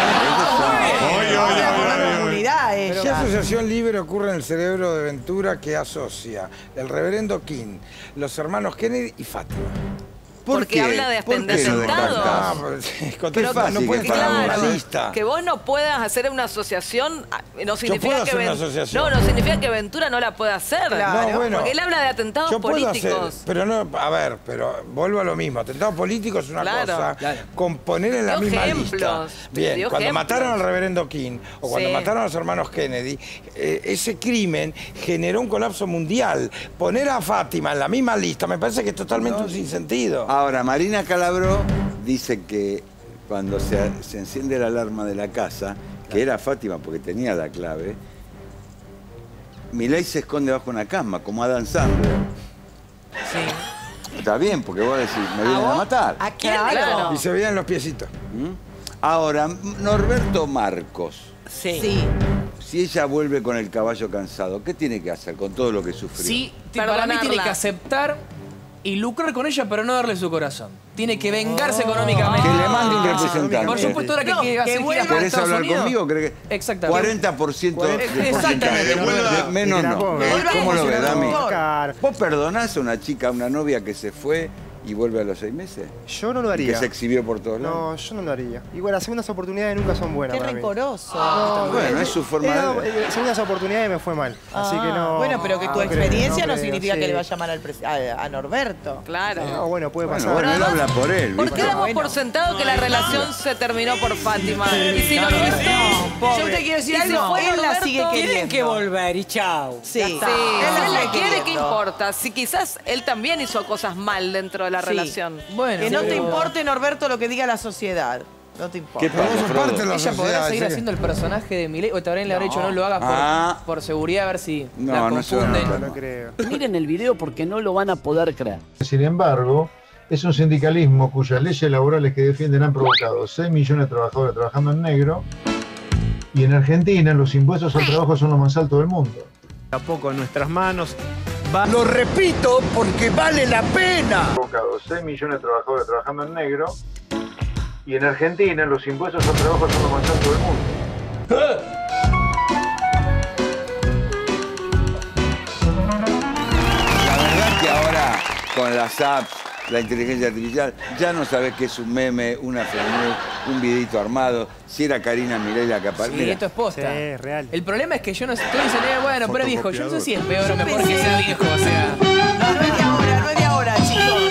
Oye, oye, Habla por oye, la oye. comunidad ¿Qué ella. asociación libre ocurre en el cerebro de Ventura que asocia el reverendo King, los hermanos Kennedy y Fátima? ¿Por Porque qué? habla de ¿Por qué atentados. lo descartás? Ah, pues, con Pero tres fa- no que- pueden que estar en claro, una lista. que vos no puedas hacer una asociación ah, no significa puedo que hacer una Ven- asociación. no no significa que Ventura no la pueda hacer. Claro. No, bueno, porque él habla de atentados yo puedo hacer, políticos. pero no, a ver, pero vuelvo a lo mismo. Atentado político es una Claro. cosa, Claro. con poner en la Dio misma ejemplos, lista. Bien, dio cuando ejemplos. mataron al reverendo King o cuando Sí. mataron a los hermanos Kennedy, eh, ese crimen generó un colapso mundial. Poner a Fátima en la misma lista me parece que es totalmente un sinsentido. Ahora, Marina Calabró dice que cuando se, se enciende la alarma de la casa, que era Fátima porque tenía la clave, Milei se esconde bajo una cama, como Adam Sandler. Sí. Está bien, porque vos decís, me vienen a, vos? matar. ¿A quién? Claro. Y se veían los piecitos. ¿Mm? Ahora, Norberto Marcos, Sí. Sí. si ella vuelve con el caballo cansado, ¿qué tiene que hacer con todo lo que sufrió? Sí, t- para mí Perdonarla. tiene que aceptar y lucrar con ella, pero no darle su corazón. Tiene que vengarse económicamente. Que le mande un representante. Por supuesto, ahora que No, quiere que hacer vuelva- gira por ¿Querés Estados hablar Unidos. conmigo? ¿Crees que Exactamente. cuarenta por ciento de Exactamente. porcentaje? Devuelva- Menos no. Vuelva ¿Cómo lo como ves, Dami? seductor. ¿Vos perdonás a una chica, a una novia que se fue y vuelve a los seis meses? Yo no lo Y haría. que se exhibió por todos lados. No, yo no lo haría. Igual las segundas oportunidades nunca son buenas Qué para mí. rencoroso. No, Bueno, eh, es su forma he dado, de- eh, segundas oportunidades y me fue mal. Así que no. Bueno, pero que tu no creo, experiencia no, creo, significa sí. que le va a llamar al pres- a, a Norberto. Claro. No, bueno, puede Bueno, pasar. bueno, él habla por él, ¿Por ¿viste? qué damos por sentado que la relación se terminó por Fátima? Y si no lo Yo te quiero decir Y si algo, fue él la Norberto, sigue queriendo. Tienen que volver y chao. Sí, Ya Sí, está. si la él la sigue quiere, ¿qué queriendo. importa? Si quizás él también hizo cosas mal dentro de la Sí. relación. Bueno, Que no te pero- importe, Norberto, lo que diga la sociedad. No te importa. ¿Qué pasa, Vos sos Frodo? parte de la Ella podrá sociedad, seguir sí. haciendo el personaje de Milei, o también le habrá dicho no lo hagas por, Ah. por seguridad, a ver si No, la no se va a confunden. notar. No creo. Miren el video porque no lo van a poder creer. Sin embargo, es un sindicalismo cuyas leyes laborales que defienden han provocado seis millones de trabajadores trabajando en negro, y en Argentina los impuestos al trabajo son los más altos del mundo. A poco en nuestras manos. Va... Lo repito porque vale la pena. Provocado seis millones de trabajadores trabajando en negro, y en Argentina los impuestos al trabajo son los más altos del mundo. La verdad que ahora, con las apps, la inteligencia artificial, ya no sabes qué es un meme, una fake news, un videito armado, si era Karina Milei la que aparece. Sí, esto es posta. Sí, es real. El problema es que yo no sé, tú dices, eh, bueno, pero es viejo. Yo no sé si es peor o mejor que pensé- sea viejo, o sea. No, no es de ahora, no es de ahora, chicos.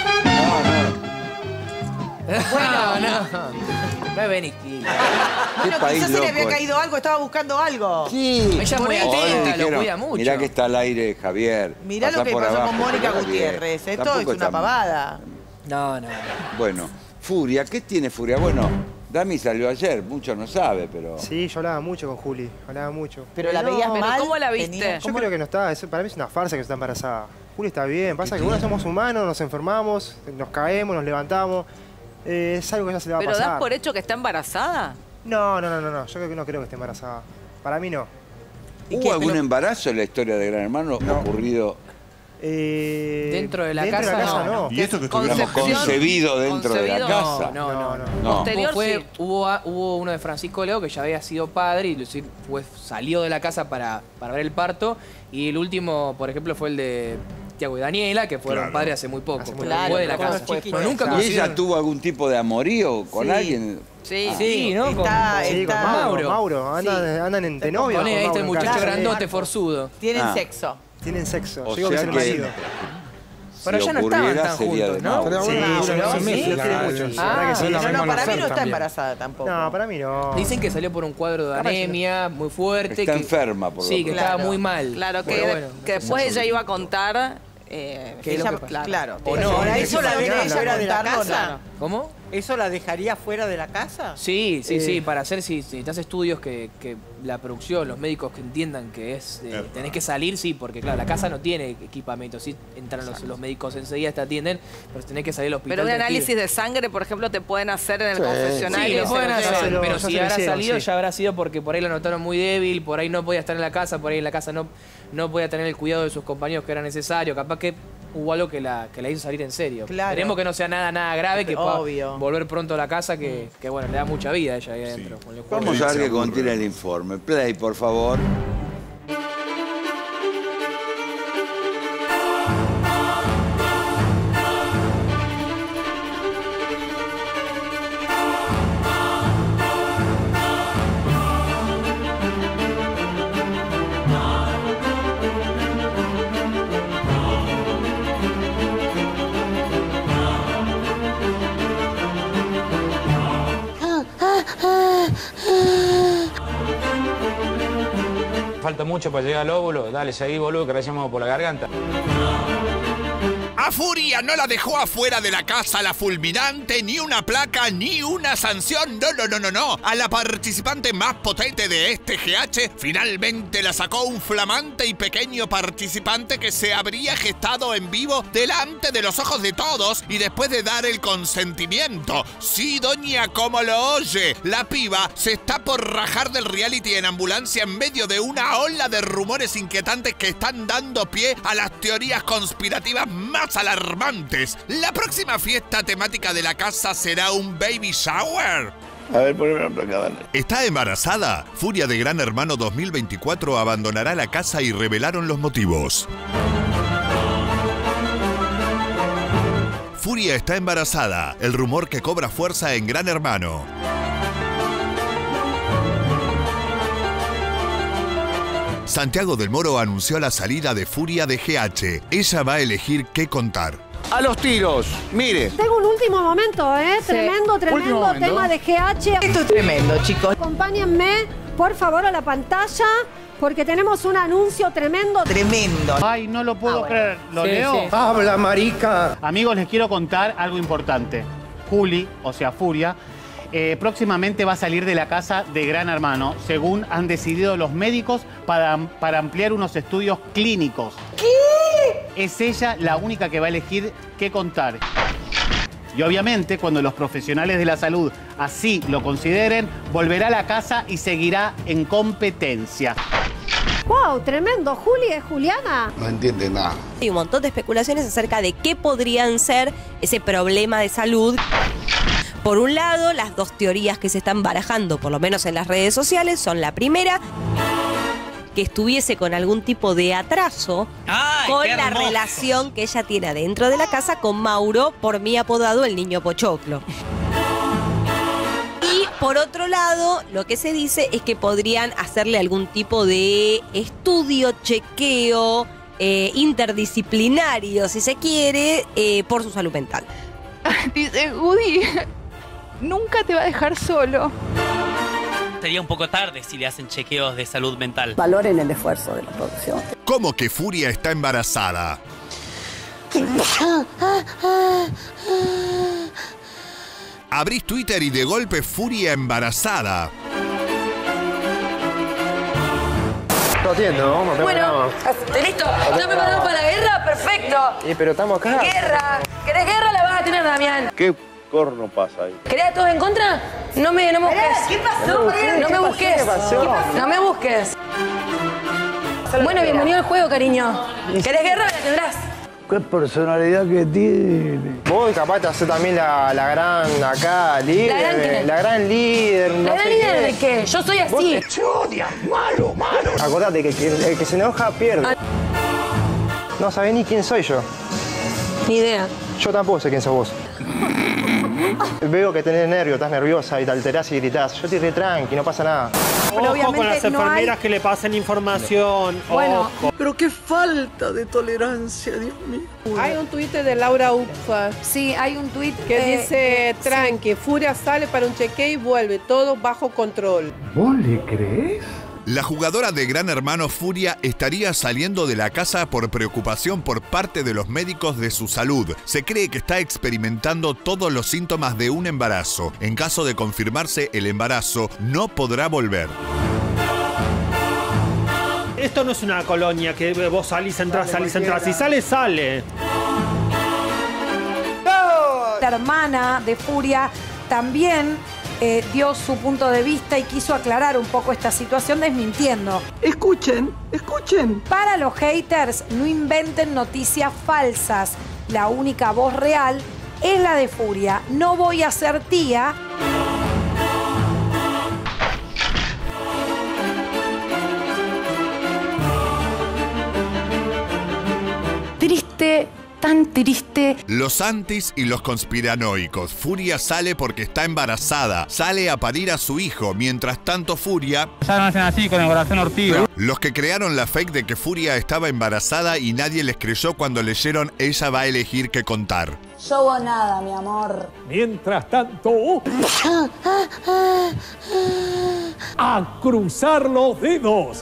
Bueno, no. No es Beniquín. Bueno, país quizás se le loco había es. caído algo, estaba buscando algo. Sí. Ella es muy Hoy atenta, lo dijeron, cuida mucho. Mirá que está al aire Javier. Mirá pasá lo que por pasó abajo, con Mónica pero Javier, Gutiérrez. Esto tampoco es una está- pavada. No, no, no. Bueno, Furia, ¿qué tiene Furia? Bueno, Dami salió ayer, mucho no sabe, pero... Sí, yo hablaba mucho con Juli. Hablaba mucho. Pero la No, veías pero mal. ¿cómo la viste? tenía- Yo creo que no está. Eso para mí es una farsa que está embarazada. Juli está bien. Pasa que bueno, somos humanos, nos enfermamos, nos caemos, nos levantamos. Eh, es algo que ya se le va a ¿Pero pasar. das por hecho que está embarazada? No, no, no, no, no. Yo creo que no creo que esté embarazada. Para mí no. ¿Hubo algún embarazo en la historia de Gran Hermano ocurrido? Eh, Dentro de la dentro casa, de la casa no. no. ¿Y esto que estuvimos concebido dentro de la casa? No, no, no. No. Posterior, Fue- sí. hubo, a- hubo uno de Francisco Leo que ya había sido padre y decir, pues, salió de la casa para, para ver el parto. Y el último, por ejemplo, fue el de Tiago y Daniela, que fueron Claro. padres hace muy poco. pero Claro, fue de la pero casa. fue- Pero nunca ¿Y consiguieron- ella tuvo algún tipo de amorío con Sí. alguien? Sí, Sí, ¿no? Está, Con- Sí, está- con Mauro. Mauro. Mauro. Andan, andan entre novios. Poné, con ahí está el Mauro en muchacho casa. grandote, forzudo. Tienen Ah. sexo. Tienen sexo. O Yo digo que sea es el que- marido. Pero Si ya no estaban ocurriera, tan sería juntos, de ¿no? Mauro. Sí, Sí, sí, sí, sí, sí, lo quiere sí, mucho. sí. La verdad que sí. No, no, Sí, para mí no está también. embarazada tampoco. No, para mí no. Dicen que salió por un cuadro de Capaz que anemia muy fuerte. Está que, enferma, por lo Sí, que pronto. estaba Claro. muy mal. Claro, que, Pero de- bueno, que después ella iba a contar... Eh, ¿Qué es lo ella- que pasa? claro. Claro. O Pero no, ahora eso eso la la deja deja fuera de la contarlo, casa. claro. ¿Cómo? ¿Eso la dejaría fuera de la casa? Sí, sí, Eh. sí, para hacer si, si necesitas estudios que, que la producción, los médicos que entiendan que es eh, tenés que salir, sí, porque claro, la casa no tiene equipamiento, sí entran los, los médicos enseguida, te atienden, pero tenés que salir al hospital. Pero un te análisis piden. de sangre, por ejemplo, te pueden hacer en el Sí. confesionario. Sí, y lo se pueden lo hacer, llevan. se lo- pero ya se si lo habrá hicieron, salido, sí. ya habrá sido porque por ahí lo notaron muy débil, por ahí no podía estar en la casa, por ahí en la casa no, no podía tener el cuidado de sus compañeros que era necesario, capaz que hubo algo que la, que la hizo salir en serio. Claro. Esperemos que no sea nada, nada grave, que pueda Obvio. volver pronto a la casa, que, que bueno, le da mucha vida a ella ahí adentro. con el juego. Vamos a ver qué contiene el informe. Play, por favor. Falta mucho para llegar al óvulo. Dale, seguí, boludo, que recién por la garganta. A Furia no la dejó afuera de la casa la fulminante, ni una placa, ni una sanción. No, no, no, no, no. A la participante más potente de este G H, finalmente la sacó un flamante y pequeño participante que se habría gestado en vivo delante de los ojos de todos y después de dar el consentimiento. Sí, doña, como lo oye. La piba se está por rajar del reality en ambulancia en medio de una ola de rumores inquietantes que están dando pie a las teorías conspirativas más alarmantes. La próxima fiesta temática de la casa será un baby shower. A ver, poneme la placa, dale. ¿Está embarazada? Furia de Gran Hermano dos mil veinticuatro abandonará la casa y revelaron los motivos. Furia está embarazada, el rumor que cobra fuerza en Gran Hermano. Santiago del Moro anunció la salida de Furia de G H. Ella va a elegir qué contar. A los tiros, mire. Tengo un último momento, ¿eh? Sí. Tremendo, tremendo Último momento. tema de G H. Esto es tremendo, chicos. Acompáñenme, por favor, a la pantalla, porque tenemos un anuncio tremendo. Tremendo. Ay, no lo puedo Ah, creer. ¿Lo Sí, leo? sí. Habla, marica. Amigos, les quiero contar algo importante. Juli, o sea, Furia, eh, próximamente va a salir de la casa de Gran Hermano, según han decidido los médicos para, para ampliar unos estudios clínicos. ¿Qué? Es ella la única que va a elegir qué contar. Y obviamente, cuando los profesionales de la salud así lo consideren, volverá a la casa y seguirá en competencia. ¡Wow! Tremendo. Juli es Juliana. No entiende nada. Hay un montón de especulaciones acerca de qué podrían ser ese problema de salud. Por un lado, las dos teorías que se están barajando, por lo menos en las redes sociales, son la primera, que estuviese con algún tipo de atraso ¡Ay, con qué la hermoso! relación que ella tiene adentro de la casa con Mauro, por mí apodado el niño pochoclo. Y por otro lado, lo que se dice es que podrían hacerle algún tipo de estudio, chequeo, eh, interdisciplinario, si se quiere, eh, por su salud mental. Dice, Woody, nunca te va a dejar solo. Sería un poco tarde si le hacen chequeos de salud mental. Valoren el esfuerzo de la producción. ¿Cómo que Furia está embarazada? Abrís Twitter y de golpe Furia embarazada. Todo entiendo, vamos, Bueno, ¿listo? ¿Estás preparado para la guerra? Perfecto. Eh, pero estamos acá. Guerra. ¿Querés guerra? La vas a tener, Damián. ¿Qué corno pasa ahí? ¿Querés a todos en contra? No me, no me busques. ¿Qué pasó, Mariana? No me busques. ¿Qué pasó? No me busques. Bueno, bienvenido al juego, cariño. ¿Querés guerra? La tendrás. ¿Qué personalidad que tiene? Vos capaz te haces también la, la gran acá, líder. ¿La gran qué? La gran líder. ¿La no gran sé líder qué. de qué? Yo soy Vos así. te odias, malo, malo. Acordate que, que el que se enoja pierde. Ah. No sabés ni quién soy yo. Ni idea. Yo tampoco sé quién sos vos. Veo que tenés nervios, estás nerviosa y te alterás y gritás. Yo estoy re tranqui, no pasa nada. Ojo con las no enfermeras hay- que le pasen información. Bueno. Ojo. Pero qué falta de tolerancia, Dios mío. Hay un tuit de Laura Ufa Sí, hay un tuit que eh, dice, sí. tranqui, Furia sale para un chequeo y vuelve, todo bajo control. ¿Vos le crees? La jugadora de Gran Hermano Furia estaría saliendo de la casa por preocupación por parte de los médicos de su salud. Se cree que está experimentando todos los síntomas de un embarazo. En caso de confirmarse el embarazo, no podrá volver. Esto no es una colonia que vos salís, entras, salís, entras. Si sale, sale. La hermana de Furia también eh, dio su punto de vista y quiso aclarar un poco esta situación desmintiendo. Escuchen, escuchen. Para los haters, no inventen noticias falsas. La única voz real es la de Furia. No voy a ser tía. Triste, tan triste. Los antis y los conspiranoicos. Furia sale porque está embarazada. Sale a parir a su hijo. Mientras tanto, Furia... Ya no hacen así con el corazón ortigo. Los que crearon la fake de que Furia estaba embarazada y nadie les creyó cuando leyeron ella va a elegir qué contar. Yo o nada, mi amor. Mientras tanto... ¡A cruzar los dedos!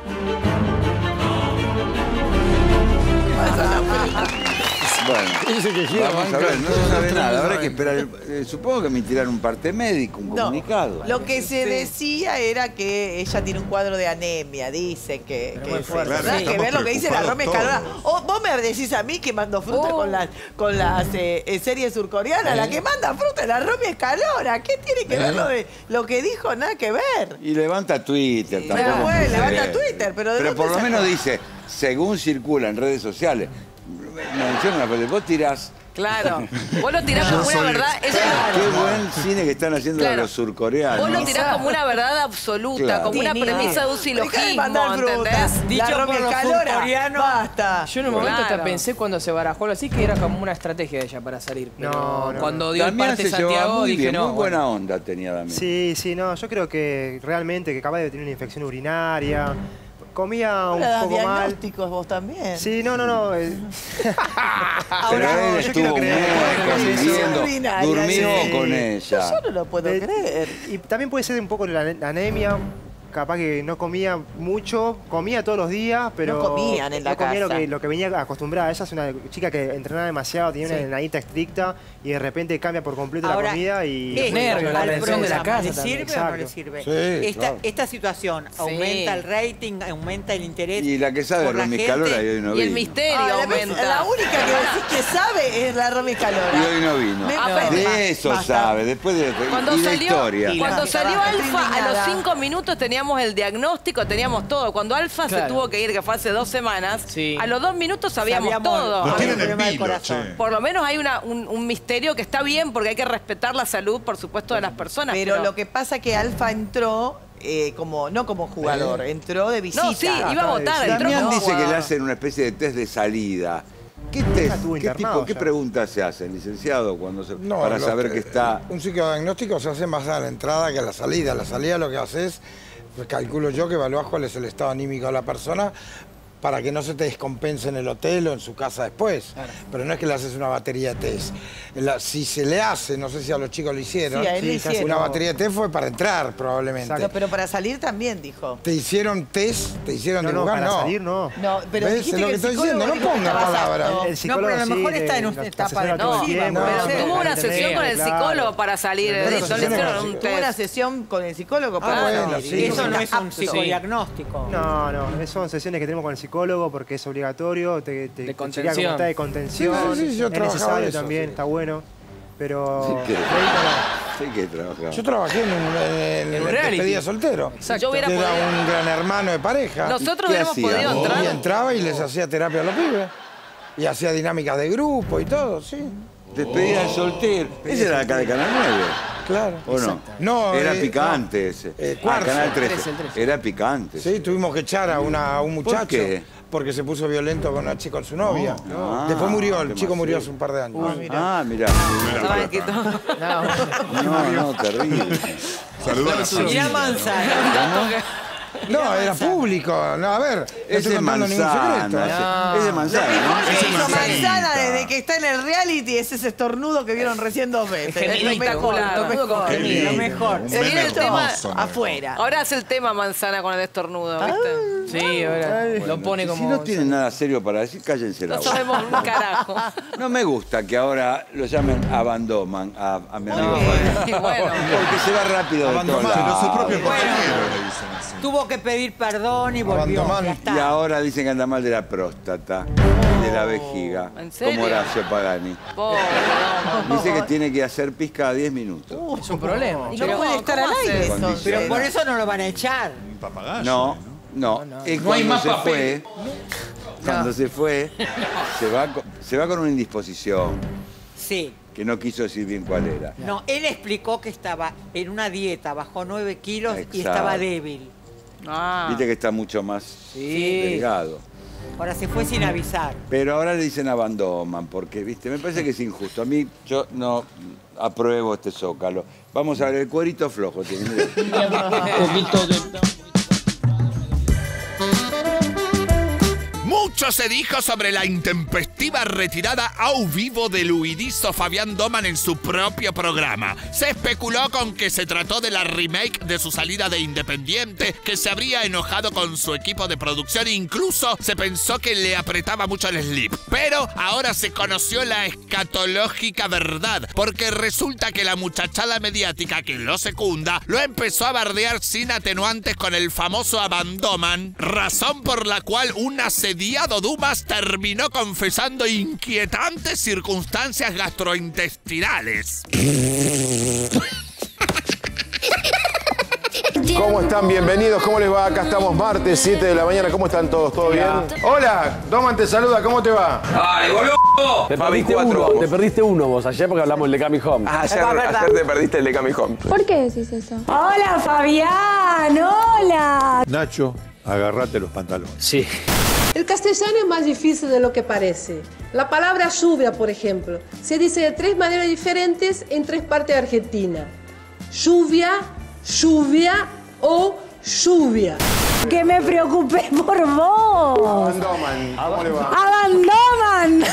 Bueno, Dice que gira vamos a banca. ver, no se sabe nada. Habrá que esperar. el- eh, supongo que emitirán un parte médico, un No, comunicado. lo que se decía era que ella tiene un cuadro de anemia, dice que, que muy es- fuerte. ¿verdad? Claro, que ver lo que dice la estamos Roma Escalona. preocupados O vos me decís a mí que mando fruta Oh. con las, con las eh, eh, series surcoreanas, la que manda fruta es la Roma Escalona. ¿Qué tiene que ver ¿Eh? lo, de, lo que dijo? Nada que ver. Y levanta Twitter tampoco. Pero bueno, Sí. levanta Twitter, pero ¿de Pero dónde por lo sacó? menos dice, según circula en redes sociales, menciona una cosa, vos tirás. Claro. Vos lo tirás Yo como una soy- verdad. Ella- Qué buen cine que están haciendo Claro. los surcoreanos. Vos lo tirás como una verdad absoluta, Claro. como una Tenía. premisa de un Dejá de silogismo, mandar fruta. ¿entendés? La Roma Escalona, basta. Yo en un momento Claro. hasta pensé cuando se barajó así que era como una estrategia de ella para salir. Pero No, no, cuando no. dio el Damián parte se llevaba Santiago muy dije bien, no. muy buena bueno. onda tenía Damián. Sí, sí, no, yo creo que realmente que capaz de tener una infección urinaria. Comía un Para poco mal. diagnósticos vos también. Sí, no, no, no. eh. Pero Ahora, no, él yo estuvo quiero un creer. mes conviviendo, Urinaria, durmió sí. con ella. Yo no lo puedo De- creer. Y también puede ser un poco la, la anemia. Capaz que no comía mucho, comía todos los días, pero... No comían en la no comía lo casa. que, lo que venía acostumbrada. Ella es una chica que entrenaba demasiado, tenía Sí. una dieta estricta y de repente cambia por completo Ahora, la comida y... esto nervios, la al atención de la programa, casa ¿le también. sirve o no le Exacto. sirve? Sí, esta, claro. esta situación aumenta el rating, aumenta el interés. Y la que sabe por la Romy gente. Escalona y hoy no Y el vino. misterio Ah, la, aumenta. la única que decís que sabe es la Roma Escalona. Y hoy no vino. Me- Ah, De eso basta. sabe, después de, Cuando y de salió, historia. cuando Basta, salió basta, estoy Alfa, a los indignada. cinco minutos teníamos el diagnóstico, teníamos todo. Cuando Alfa se Claro. tuvo que ir, que fue hace dos semanas, Sí. a los dos minutos sabíamos, Sabíamos todo. Lo Ah, tienen un en problema del vilo, corazón. che. Por lo menos hay una, un, un misterio que está bien porque hay que respetar la salud, por supuesto, de las personas. Pero, lo que pasa que Alfa entró eh, como, no como jugador, entró de visita. No, sí, iba a votar, entró Damián como dice que le jugador. hacen una especie de test de salida. ¿Qué test? estuvo ¿Qué, internado tipo, ¿Qué ya. preguntas se hacen, licenciado, cuando se, No, para lo saber que, está... Un psicodiagnóstico se hace más a la entrada que a la salida. La salida lo que haces, pues calculo yo que evaluás cuál es el estado anímico de la persona para que no se te descompense en el hotel o en su casa después. Pero no es que le haces una batería de test. La- si se le hace, no sé si a los chicos lo hicieron, Sí, a él le una hicieron. batería de test fue para entrar probablemente. No, pero para salir también, dijo. ¿Te hicieron test? ¿Te hicieron No, no, dibujar? para no. salir no. No, pero ¿Ves? dijiste Es lo que que el estoy psicólogo diciendo, no dijo que ponga estaba palabras. apto. El psicólogo pero a lo sí, mejor está en le- una la- etapa la asesora de- todo el no, tiempo, pero para Pero tuvo una entender, sesión con el claro. psicólogo para salir. Bueno, de eso, le sesiones hicieron con- un Tuvo una test. sesión con el psicólogo Ah, para bueno, salir. sí. Eso no es un apto. psicodiagnóstico. No, no, son sesiones que tenemos con el psicólogo porque es obligatorio, te, te, De te contención. chequea cómo está de contención. Sí, sí, sí, yo es trabajaba necesario eso, también, sí. está bueno. Pero... Sí que, sí que trabajaba. Yo trabajé en, un, en, en un reality. Despedida Soltero. Exacto. Yo hubiera Era podido- un gran hermano de pareja. Nosotros ¿Qué hubiéramos hacía? podido ¿Vos? entrar. Y entraba y les hacía terapia a los pibes. Y hacía dinámicas de grupo y todo, sí. Despedida de soltero. Ese era acá de Canal nueve. Claro. ¿O no? No, Era eh, picante no. ese. Eh, ah, Cuarzo. Canal trece. trece, el trece. Era picante. Sí, tuvimos que echar a, una, a un muchacho. ¿Por qué? Porque se puso violento con una chica, con su novia. Ah, Después murió, el qué chico más murió serio. hace un par de años. Ah, mirá. Saben que todo- No, no, terrible. Saludos a la familia. Mirá Manzana. No, era público. No, a ver, no Ese estoy es contando ningún manzana. secreto. ese- Ese es manzana, ¿no? Ese hizo manzanita. Manzana desde que está en el reality es ese estornudo que vieron recién dos veces. Es Es lo mejor, lo mejor. Qué lindo, Lo mejor. un Se meme viene el tema hermoso, ¿no? afuera. Ahora hace el tema manzana con el estornudo, ¿viste? Sí, ahora lo pone Si como... no tienen nada serio para decir, cállense la No boca. sabemos un carajo. No me gusta que ahora lo llamen abandoman a, a mi amigo. bien. Bueno. Porque se va rápido de todos Abandoman, pero su lados. propio compañero le dicen así. Tuvo que pedir perdón y volvió. Abandoman. Ya Y está. ahora dicen que anda mal de la próstata, de la vejiga, ¿En serio? como Horacio Pagani. Pobre, no. Dice que tiene que hacer pis cada diez minutos. Es un problema. Y Pero, no puede estar al ¿cómo aire. haces? entonces. Pero por eso no lo van a echar. Un papagayo. No, no. Y No hay cuando más se papel. fue, cuando se fue, se va, con- se va con una indisposición, Sí. que no quiso decir bien cuál era. No, él explicó que estaba en una dieta, bajó nueve kilos y Exacto. estaba débil. Ah. Viste que está mucho más delgado. Ahora se fue sin avisar. Pero ahora le dicen abandoman, porque, viste, me parece que es injusto. A mí, yo no apruebo este zócalo. Vamos a ver, el cuerito flojo tiene. Mucho se dijo sobre la intempestiva retirada au vivo del huidizo Fabián Doman en su propio programa. Se especuló con que se trató de la remake de su salida de Independiente, que se habría enojado con su equipo de producción, incluso se pensó que le apretaba mucho el slip. Pero ahora se conoció la escatológica verdad, porque resulta que la muchachada mediática que lo secunda lo empezó a bardear sin atenuantes con el famoso abandoman, razón por la cual un asediado Dumas terminó confesando inquietantes circunstancias gastrointestinales. ¿Cómo están? Bienvenidos. ¿Cómo les va? Acá estamos martes, siete de la mañana. ¿Cómo están todos? ¿Todo bien? Hola, Doman te saluda. ¿Cómo te va? ¡Dale, boludo! Te perdiste uno, te perdiste uno vos ayer porque hablamos del de Cami Home. Ah, ayer, ayer te perdiste el de Cami Home. ¿Por qué decís eso? Hola, Fabián. Hola. Nacho, agárrate los pantalones. Sí. El castellano es más difícil de lo que parece. La palabra lluvia, por ejemplo, se dice de tres maneras diferentes en tres partes de Argentina. Lluvia, lluvia o lluvia. Que me preocupé por vos. Abandoman. ¿Cómo le va? Abandoman.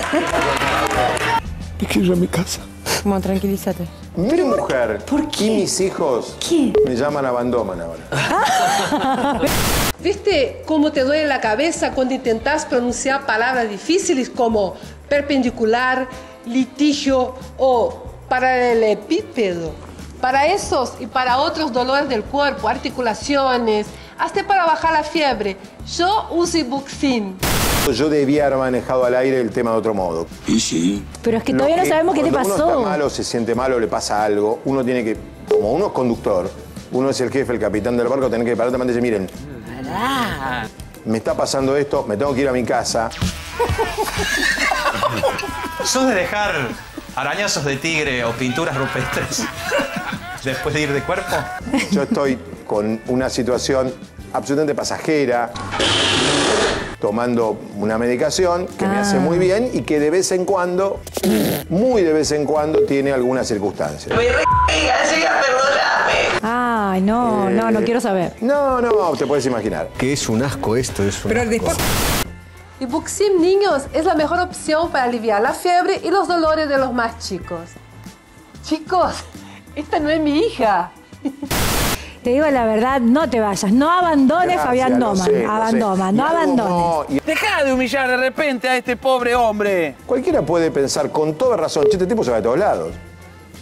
Me quiero ir a mi casa. Como tranquilízate. Mi mujer ¿por qué? y mis hijos ¿Qué? me llaman Abandoman ahora. ¿Viste cómo te duele la cabeza cuando intentas pronunciar palabras difíciles como perpendicular, litigio o paralelepípedo? Para esos y para otros dolores del cuerpo, articulaciones, hasta para bajar la fiebre, yo uso Ibuxin. Yo debía haber manejado al aire el tema de otro modo. Y sí. Pero es que todavía no sabemos qué te Cuando uno pasó. está mal o se siente mal o le pasa algo, uno tiene que, como uno es conductor, uno es el jefe, el capitán del barco, tiene que parar y decir, miren, me está pasando esto, me tengo que ir a mi casa. ¿Sos de dejar arañazos de tigre o pinturas rupestres después de ir de cuerpo? Yo estoy con una situación absolutamente pasajera, tomando una medicación que me hace muy bien y que de vez en cuando, muy de vez en cuando, tiene algunas circunstancias. Me re perdóname. Ay, no, no, no quiero saber. No, no, te puedes imaginar. Que es un asco esto, es un Pero asco. después... Ibuxim, niños, es la mejor opción para aliviar la fiebre y los dolores de los más chicos. Chicos, esta no es mi hija. Te digo la verdad, no te vayas. No abandones Gracias, Fabián lo Doman. sé, lo Abandoman, sé. no Y algo abandones. no, y- Deja de humillar de repente a este pobre hombre. Cualquiera puede pensar con toda razón, che, este tipo se va de todos lados.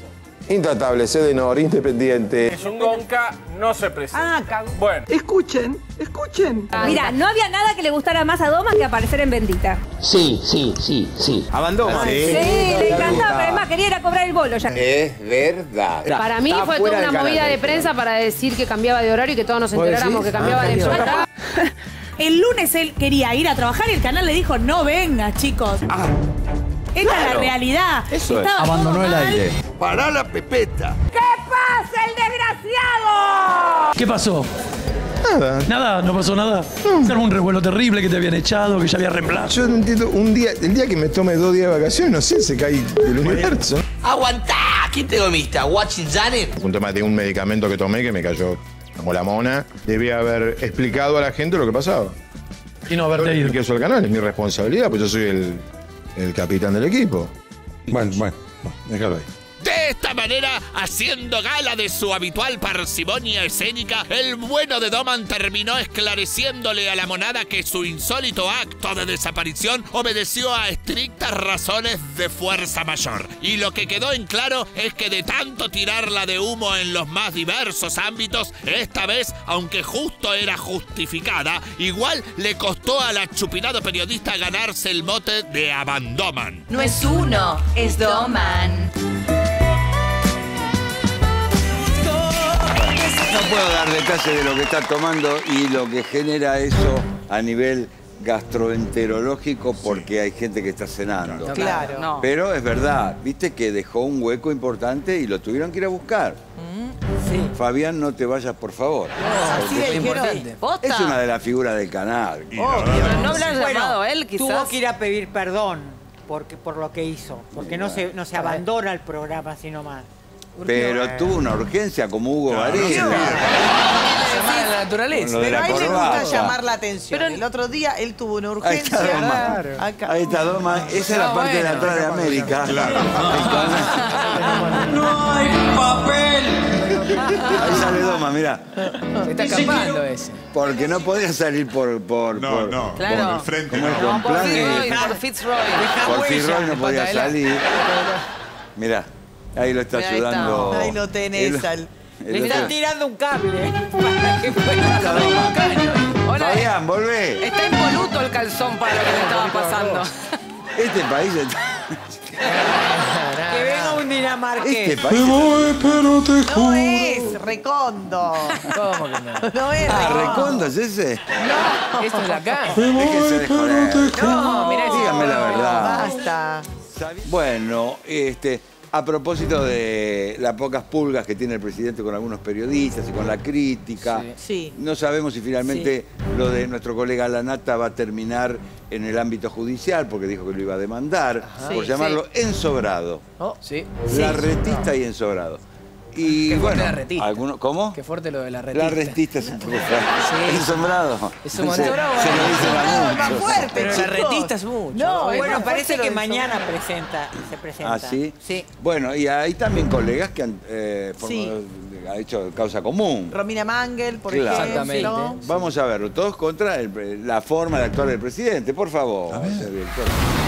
Intratable, Sedenor, Independiente. Es un gonca, no se presenta. Ah, cagó. Bueno. Escuchen, escuchen. Mira, no había nada que le gustara más a Doman que aparecer en Bendita. Sí, sí, sí, sí. Abandona. Sí, le encantaba, pero además quería ir a cobrar el bolo ya. Es verdad. Para mí fue toda una movida de prensa para decir que cambiaba de horario y que todos nos enteráramos que cambiaba de horario. El lunes él quería ir a trabajar y el canal le dijo, no venga, chicos. Ah, Esta claro. es la realidad. Eso es. Estaba Abandonó todo el mal. aire. Pará la pepeta. ¿Qué pasa, el desgraciado? ¿Qué pasó? Nada. Nada, no pasó nada. Era un revuelo terrible que te habían echado, que ya había reemplazo. Yo no entiendo, un día, el día que me tome dos días de vacaciones, no sé, se cae del universo. ¡Aguantá! ¿Quién te comiste? ¿Watching Janet? Un tema de un medicamento que tomé que me cayó como la mona. Debía haber explicado a la gente lo que pasaba. Y no haberte ido. Que eso al canal, es mi responsabilidad, pues yo soy el, el capitán del equipo. Bueno, bueno, déjalo ahí. De esta manera, haciendo gala de su habitual parsimonia escénica, el bueno de Doman terminó esclareciéndole a la monada que su insólito acto de desaparición obedeció a estrictas razones de fuerza mayor. Y lo que quedó en claro es que de tanto tirarla de humo en los más diversos ámbitos, esta vez, aunque justo era justificada, igual le costó al achupinado periodista ganarse el mote de Abandoman. No es uno, es Doman. No puedo dar detalles de lo que está tomando y lo que genera eso a nivel gastroenterológico porque hay gente que está cenando. No, claro. No. Pero es verdad, viste que dejó un hueco importante y lo tuvieron que ir a buscar. Sí. Fabián, no te vayas, por favor. No, así le dijeron. Es una de las figuras del canal. Pero no habrá llamado él, quizás. Tuvo que ir a pedir perdón porque, por lo que hizo, porque no se, no se abandona el programa así nomás. Pero tuvo una urgencia como Hugo Varela. La naturaleza. Con lo de Pero la a él le corbata. gusta llamar la atención. Pero- el otro día él tuvo una Ahí urgencia. está Doma. Claro. Acá. Ahí está Doma. Esa es la No, parte de bueno. atrás de América. ¡No hay papel! Ahí sale Doma, mirá. Se está escapando ese. Porque no podía salir por... por No, por, no, Claro. por el frente. ¿Cómo es? No. Con Por plan, Fitzroy, eh, por Fitzroy. por Fitzroy no podía pata de la- salir. Mirá, ahí lo está Mirá, ahí está. ayudando. Ahí lo tenés El- al... el Le están otro- tirando un cable para que pueda. Hola, Fabián, volvé. está impoluto el calzón para lo que le estaba pasando. Este país está... Que venga un dinamarqués. Este país... pero te No es Recondo. ¿Cómo que no? No es Ah, Recondo. ¿Recondo es ese? Esto es de acá. Déjense de joder. No, mirá ese. Díganme la verdad. Basta. Bueno, este, a propósito de las pocas pulgas que tiene el presidente con algunos periodistas y con la crítica, Sí. no sabemos si finalmente lo de nuestro colega Lanata va a terminar en el ámbito judicial, porque dijo que lo iba a demandar, por Sí, llamarlo ensobrado. Oh, sí. La retista y ensobrado. Y Qué fuerte bueno, la retista. algunos, ¿cómo? Qué fuerte lo de la retista. La retista es un poco fuerte. Sí. Ensombrado. Es Se, un se lo ensobrado, dicen a No, es más muchos. fuerte, Pero la chicos. retista es mucho. No, Es Bueno, más parece fuerte que lo de mañana presenta, se presenta. ¿Ah, sí? Sí. Bueno, y hay también colegas que han eh, formado- ha hecho causa común. Romina Mangel, por Claro. ejemplo. Exactamente. Vamos a verlo, todos contra el- la forma de actuar del presidente, por favor. señor director.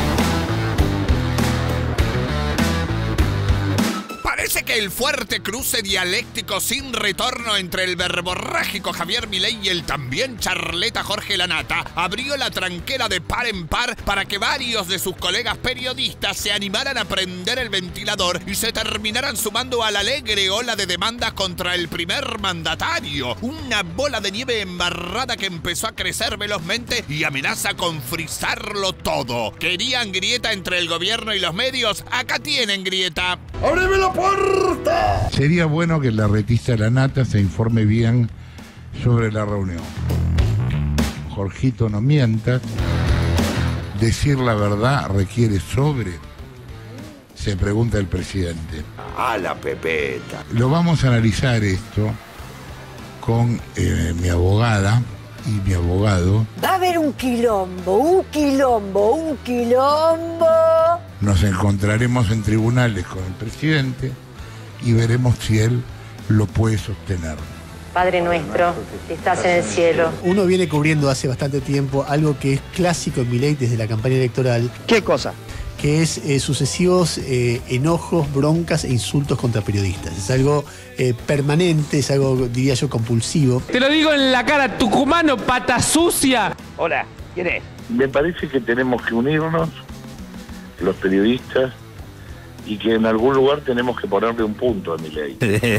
Parece que el fuerte cruce dialéctico sin retorno entre el verborrágico Javier Milei y el también charleta Jorge Lanata abrió la tranquera de par en par para que varios de sus colegas periodistas se animaran a prender el ventilador y se terminaran sumando a la alegre ola de demandas contra el primer mandatario. Una bola de nieve embarrada que empezó a crecer velozmente y amenaza con frizarlo todo. ¿Querían grieta entre el gobierno y los medios? Acá tienen grieta. ¡Ábreme la puerta! Sería bueno que la retista Lanata se informe bien sobre la reunión. Jorgito, no mientas. Decir la verdad requiere sobre. Se pregunta el presidente. A la pepeta. Lo vamos a analizar esto con eh, mi abogada y mi abogado. Va a haber un quilombo, un quilombo, un quilombo. Nos encontraremos en tribunales con el presidente y veremos si él lo puede sostener. Padre nuestro, que estás en el cielo. Uno viene cubriendo hace bastante tiempo algo que es clásico en Milei desde la campaña electoral. ¿Qué cosa? que es eh, sucesivos eh, enojos, broncas e insultos contra periodistas. Es algo eh, permanente, es algo, diría yo, compulsivo. Te lo digo en la cara, tucumano, pata sucia. Hola, ¿quién es? Me parece que tenemos que unirnos, los periodistas, y que en algún lugar tenemos que ponerle un punto a Milei.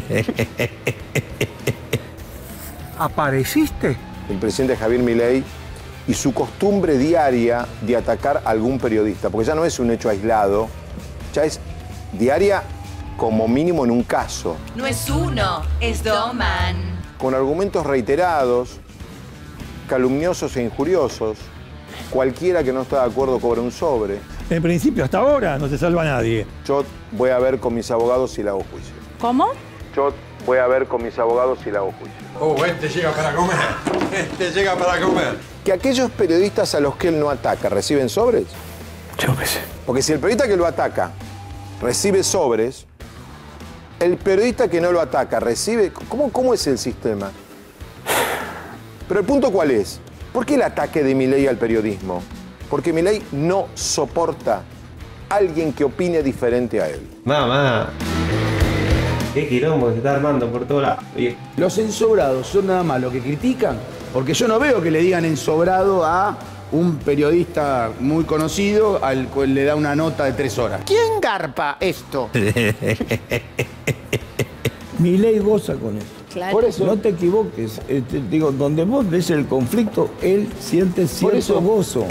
¿Apareciste? El presidente Javier Milei y su costumbre diaria de atacar a algún periodista, porque ya no es un hecho aislado, ya es diaria como mínimo en un caso. No es uno, es Doman. Con argumentos reiterados, calumniosos e injuriosos, cualquiera que no está de acuerdo cobra un sobre. En principio, hasta ahora no se salva nadie. Yo voy a ver con mis abogados si le hago juicio. ¿Cómo? Yo voy a ver con mis abogados si le hago juicio. Oh, este llega para comer. Este llega para comer. ¿Que aquellos periodistas a los que él no ataca reciben sobres? Yo qué sé. Porque si el periodista que lo ataca recibe sobres, el periodista que no lo ataca recibe... ¿Cómo, cómo es el sistema? Pero el punto ¿cuál es? ¿Por qué el ataque de Milei al periodismo? Porque Milei no soporta a alguien que opine diferente a él. Mamá, qué quilombo se está armando por todos lados. Los ensobrados son nada más los que critican, porque yo no veo que le digan ensobrado a un periodista muy conocido al cual le da una nota de tres horas. ¿Quién garpa esto? Milei goza con eso. Claro. Por eso no te equivoques. Eh, te digo, donde vos ves el conflicto, él siente cierto eso, gozo.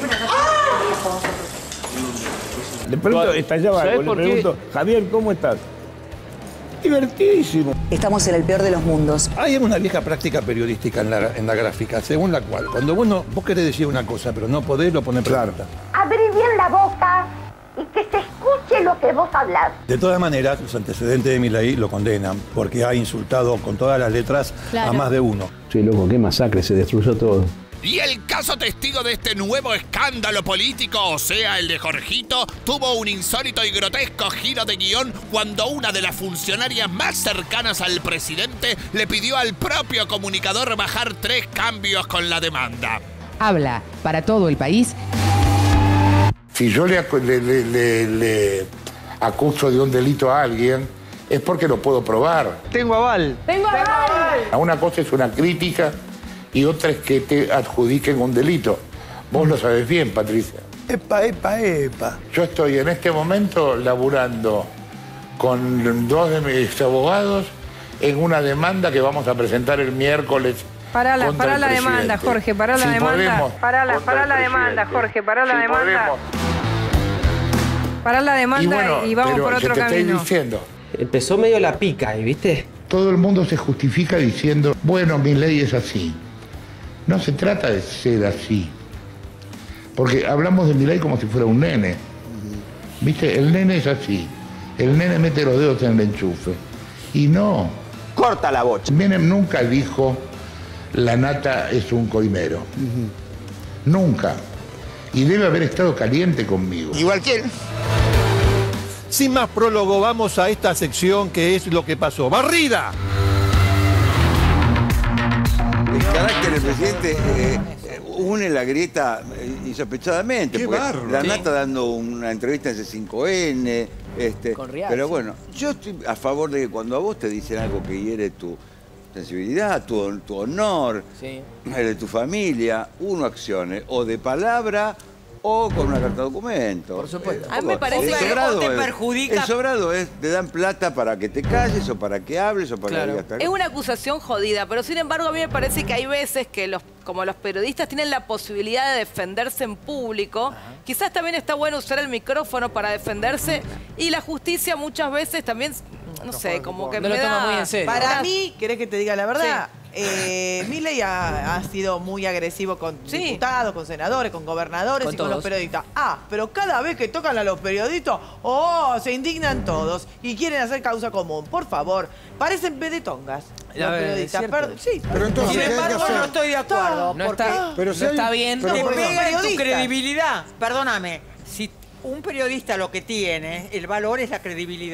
De pronto estallaba algo, le pregunto, Javier, ¿cómo estás? Divertidísimo. Estamos en el peor de los mundos. Hay una vieja práctica periodística en la, en la gráfica, según la cual, cuando vos, no, vos querés decir una cosa, pero no podés, lo ponés pregunta. Abrí bien la boca y que se escuche lo que vos hablás. De todas maneras, los antecedentes de Milei lo condenan, porque ha insultado con todas las letras Claro. a más de uno. Sí, loco, qué masacre, se destruyó todo. Y el caso testigo de este nuevo escándalo político, o sea, el de Jorgito, tuvo un insólito y grotesco giro de guión cuando una de las funcionarias más cercanas al presidente le pidió al propio comunicador bajar tres cambios con la demanda. Habla para todo el país. Si yo le, acu- le- le- le- le acuso de un delito a alguien, es porque lo puedo probar. Tengo aval. Tengo aval. Una cosa es una crítica y otra es que te adjudiquen un delito. Vos lo sabés bien, Patricia. Epa, epa, epa. Yo estoy en este momento laburando con dos de mis abogados en una demanda que vamos a presentar el miércoles. Pará la, contra pará el la presidente. demanda, Jorge, pará la Si demanda. podemos, Pará la, contra pará el la demanda, presidente. Jorge, pará la Si demanda. podemos. Pará la demanda Y bueno, y vamos pero por otro yo te estoy camino. diciendo. Empezó medio la pica, ¿viste? Todo el mundo se justifica diciendo, bueno, mi ley es así. No se trata de ser así. Porque hablamos de mi ley como si fuera un nene. ¿Viste? El nene es así. El nene mete los dedos en el enchufe. Y no. Corta la bocha. Menem nunca dijo, la nata es un coimero. Nunca. Y debe haber estado caliente conmigo. Igual que él. Sin más prólogo, vamos a esta sección que es lo que pasó. ¡Barrida! El carácter del presidente eh, eh, une la grieta eh, insospechadamente. Qué porque bárbaro. La Sí. Nata dando una entrevista en C cinco N. Este, Con Rial, pero sí. bueno, yo estoy a favor de que cuando a vos te dicen algo que hiere tu sensibilidad, tu, tu honor, Sí. el de tu familia, uno accione o de palabra o con una carta de documento. Por supuesto. A mí me parece que o te perjudica- El sobrado es, te dan plata para que te calles o para que hables o para Claro. que digas tal Es cosa. una acusación jodida, pero sin embargo a mí me parece que hay veces que los, como los periodistas tienen la posibilidad de defenderse en público, quizás también está bueno usar el micrófono para defenderse y la justicia muchas veces también, no sé, como que No me lo toma da- muy en serio. Para mí, ¿querés que te diga la verdad? Eh, Milei ha, ha sido muy agresivo con diputados, con senadores, con gobernadores Con y con los todos. periodistas. Ah, pero cada vez que tocan a los periodistas, ¡oh! Se indignan todos y quieren hacer causa común. Por favor, parecen pedetongas los A ver, periodistas. es cierto. Per- sí, Pero entonces, sin ¿qué hay que embargo, hacer? no estoy de acuerdo. No porque está, pero no si hay- está bien. pero te por pega eso- en tu periodistas. credibilidad. Perdóname, si un periodista lo que tiene, el valor es la credibilidad.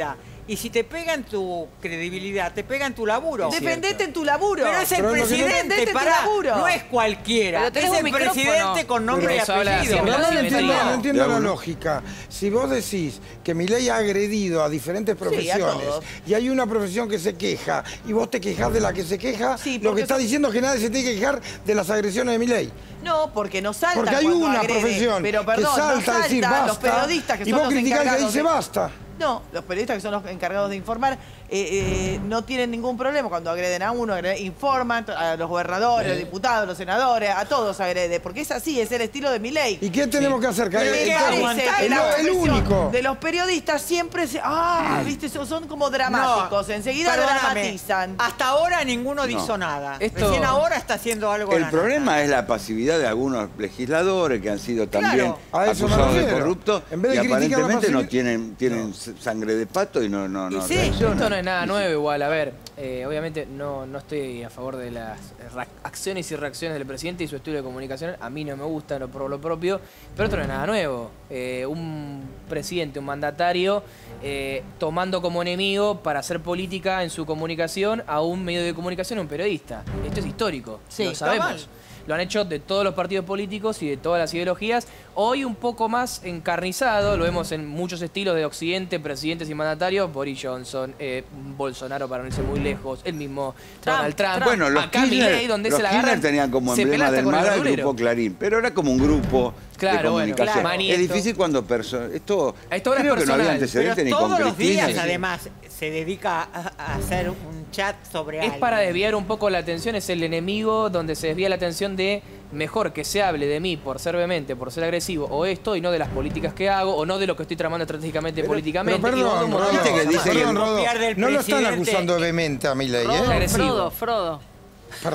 Y si te pega en tu credibilidad, te pega en tu laburo. Defendete en tu laburo. Pero es el Pero presidente, no, pará, laburo. no es cualquiera. Pero Es tenés el un presidente micrófono. con nombre Pero y eso apellido. Pero no, no entiendo, no entiendo la uno. lógica. Si vos decís que Milei ha agredido a diferentes a profesiones todos. y hay una profesión que se queja y vos te quejás de la que se queja, lo porque que está son- diciendo es que nadie se tiene que quejar de las agresiones de Milei. No, porque no saltan Porque hay cuando una agrede. profesión Pero que perdón, salta no a salta decir los basta periodistas que y son vos los criticás que encargados dice de- basta. No, los periodistas que son los encargados de informar eh, eh, no tienen ningún problema cuando agreden a uno, agreden- informan a los gobernadores, a los diputados, a los senadores, a todos agrede, porque es así, es el estilo de Milei. ¿Y qué tenemos que hacer? Me Entonces, parece que el, la el profesión único. de los periodistas siempre se... Ah, viste, son, son como dramáticos, No, enseguida perdóname, dramatizan. Hasta ahora ninguno hizo No. nada. Esto- Recién ahora está haciendo algo. El la problema es la pasividad de algunos legisladores que han sido también a eso me acusados de refiero. corruptos En vez de y criticar la aparentemente no pasividad- tienen, tienen sangre de pato y no, no, no Sí, reaccionan. esto no es nada nuevo igual. A ver, eh, obviamente no, no estoy a favor de las ra- acciones y reacciones del presidente y su estilo de comunicación. A mí no me gusta no por lo propio, pero esto no es nada nuevo. Eh, un presidente, un mandatario, eh, tomando como enemigo para hacer política en su comunicación a un medio de comunicación, un periodista. Esto es histórico, Sí, lo está sabemos. mal. Lo han hecho de todos los partidos políticos y de todas las ideologías. Hoy un poco más encarnizado, lo vemos en muchos estilos de Occidente, presidentes y mandatarios. Boris Johnson, eh, Bolsonaro para no irse muy lejos, el mismo Donald Trump. Bueno, los Acá Kirchner, Milei, donde los se la Kirchner agarran, tenían como se emblema pelea hasta del con el mal al verdulero. grupo Clarín, pero era como un grupo Claro, de bueno, comunicación. claro. Manieto. Es difícil cuando personas... Esto, Esto ahora es creo que no había personal. antecedentes Pero ni todos con los Cristina. días, ni- además, se dedica a, a hacer un chat sobre Es algo. para desviar un poco la atención, es el enemigo donde se desvía la atención de mejor que se hable de mí por ser vehemente, por ser agresivo, o esto, y no de las políticas que hago, o no de lo que estoy tramando estratégicamente políticamente. Pero y vos de perdón, un montón Rodo, de cosas más. perdón, Rodo, Copiar del no lo están presidente. acusando de vehemente a Milei, ¿eh? Frodo, agresivo. Frodo, Frodo. Perdón.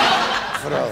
Frodo.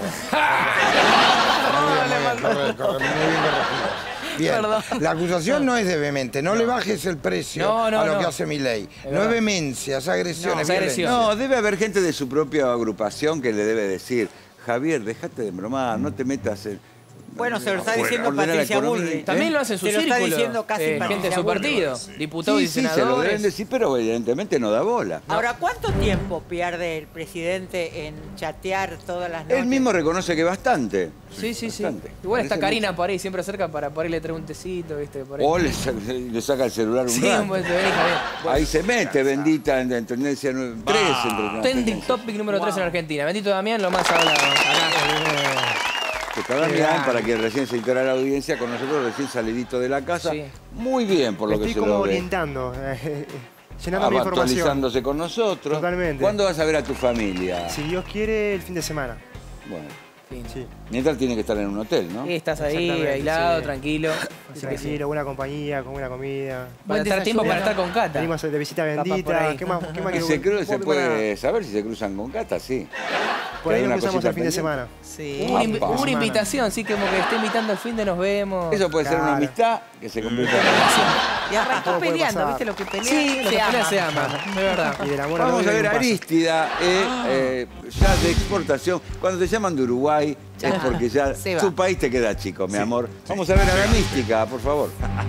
Muy bien, muy bien, correcto, correcto, muy bien corregido. Bien, Perdón. la acusación no es de vehemente, no, le bajes el precio No, no, a lo no. que hace Milei. No verdad. es vehemencia, es agresión, No, es es agresión. violencia. No, debe haber gente de su propia agrupación que le debe decir, Javier, dejate de bromar, no te metas en... Bueno, se lo está Bueno, diciendo ordenar la Patricia economía. Bullrich. También lo hacen su Se lo está círculo, diciendo casi eh, gente de Patricia su Bullrich. partido, diputados Sí, y sí, se lo senadores. deben decir, pero evidentemente no da bola. Ahora, ¿cuánto tiempo pierde el presidente en chatear todas las noches? Él mismo reconoce que bastante. Sí, sí, sí. Bastante. Igual está Parece Karina mucho. por ahí, siempre cerca para por ahí le trae un tecito, ¿viste? Por ahí. O le, sa- le saca el celular un Sí, rato. un buen vení, Javier. Ahí se mete, bendita, en, en tendencia nueve- tres. entre- Trending topic número tres en Argentina. Bendito Damián, lo más hablado. Acá. Que está Damián, para que recién se integrara la audiencia con nosotros, recién salidito de la casa. Sí. Muy bien, por lo que Estoy se como lo ve. orientando, eh, llenando Ah, mi va información. actualizándose con nosotros. Totalmente. ¿Cuándo vas a ver a tu familia? Si Dios quiere, el fin de semana. Bueno, Sí. mientras tiene que estar en un hotel, ¿no? Y estás ahí, Exactamente, aislado, sí. tranquilo. Así que sí. Tranquilo, buena compañía, con buena comida. Para estar tiempo para estar con Cata. Venimos de visita Capaz por bendita. ahí. ¿Qué más, qué más ¿Y quiero- se, cru- se Por- puede saber si se cruzan con Cata? Sí. Por ahí ¿Hay nos una cruzamos cosita el fin de pendiente? semana. Sí. Hubo una, invi- Apa. hubo una invitación, sí, como que esté invitando el fin de nos vemos. Eso puede ser una Claro. amistad que se convierta en relación. Y arrancó Todo puede peleando, pasar. ¿viste lo que pelea? Sí, lo que se pelea ama. se ama, de verdad. Y del amor al Vamos odio a hay ver un a paso. Aristida, eh, eh, ya de exportación. Cuando te llaman de Uruguay es porque ya Se va. tu país te queda chico, mi amor. Vamos a ver a la mística, por favor.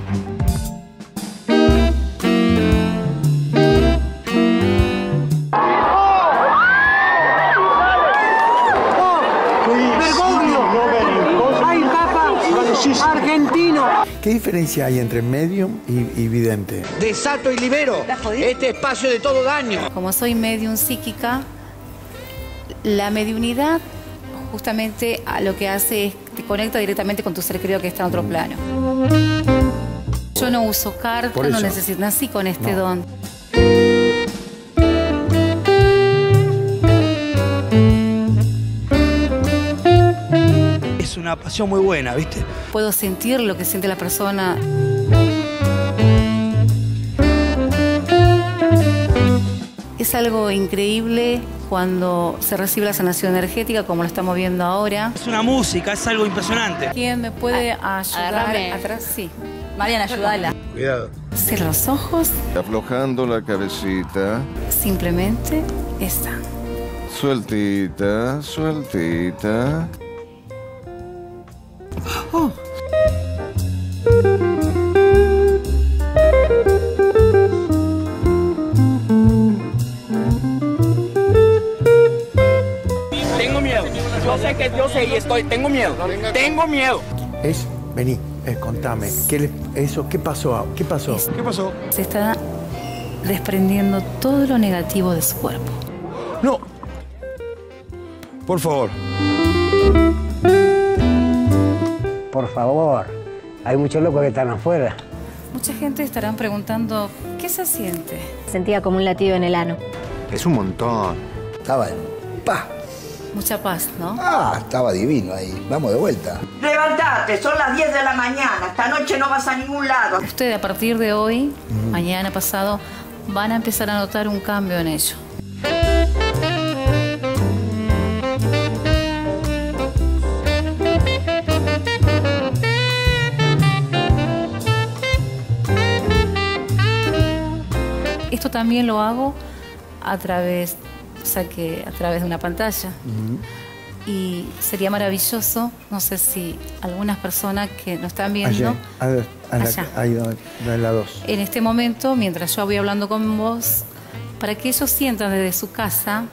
¿Qué diferencia hay entre medium y, y vidente? Desato y libero este espacio de todo daño. Como soy medium psíquica, la mediunidad justamente a lo que hace es te conecta directamente con tu ser querido que está en otro plano. Yo no uso cartas, Por no eso. necesito, nací con este No. don. Es una pasión muy buena, ¿viste? Puedo sentir lo que siente la persona. Es algo increíble cuando se recibe la sanación energética como lo estamos viendo ahora. Es una música, es algo impresionante. ¿Quién me puede ayudar agárrame. atrás? Sí. Mariana, ayúdala. Cuidado. Cierra los ojos, Aflojando la cabecita, simplemente está. sueltita, sueltita. estoy, tengo miedo, tengo miedo. Es, vení, eh, contame, ¿qué, le, eso, ¿qué pasó? ¿Qué pasó? ¿Qué pasó? Se está desprendiendo todo lo negativo de su cuerpo. No. Por favor. Por favor, hay muchos locos que están afuera. Mucha gente estarán preguntando, ¿qué se siente? Sentía como un latido en el ano. Es un montón. Estaba en paz. Mucha paz, ¿no? Ah, estaba divino ahí. Vamos de vuelta. Levantate, son las diez de la mañana. Esta noche no vas a ningún lado. Ustedes a partir de hoy, mm. mañana, pasado, van a empezar a notar un cambio en ello. Esto también lo hago a través, o sea que a través de una pantalla. Uh-huh. Y sería maravilloso, no sé si algunas personas que nos están viendo... Allá, a ver, a la, allá. Ahí, a la dos. En este momento, mientras yo voy hablando con vos, para que ellos sientan desde su casa...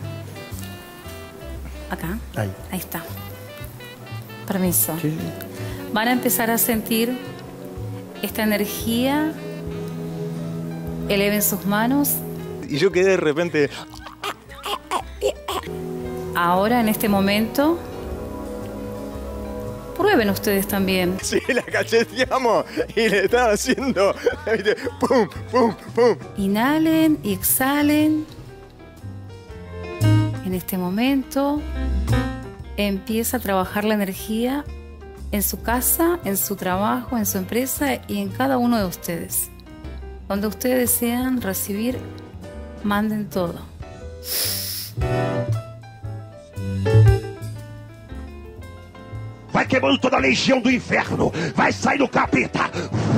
Acá. Ahí. Ahí está. Permiso. Sí, sí. Van a empezar a sentir esta energía... Eleven sus manos. Y yo quedé de repente... Ahora, en este momento, prueben ustedes también. Sí, la cacheteamos y le estaba haciendo... ¡Pum, pum, pum! Inhalen y exhalen. En este momento, empieza a trabajar la energía en su casa, en su trabajo, en su empresa y en cada uno de ustedes. Donde ustedes desean recibir, manden todo. Vai quebrando toda a legião do inferno. Vai sair do capeta.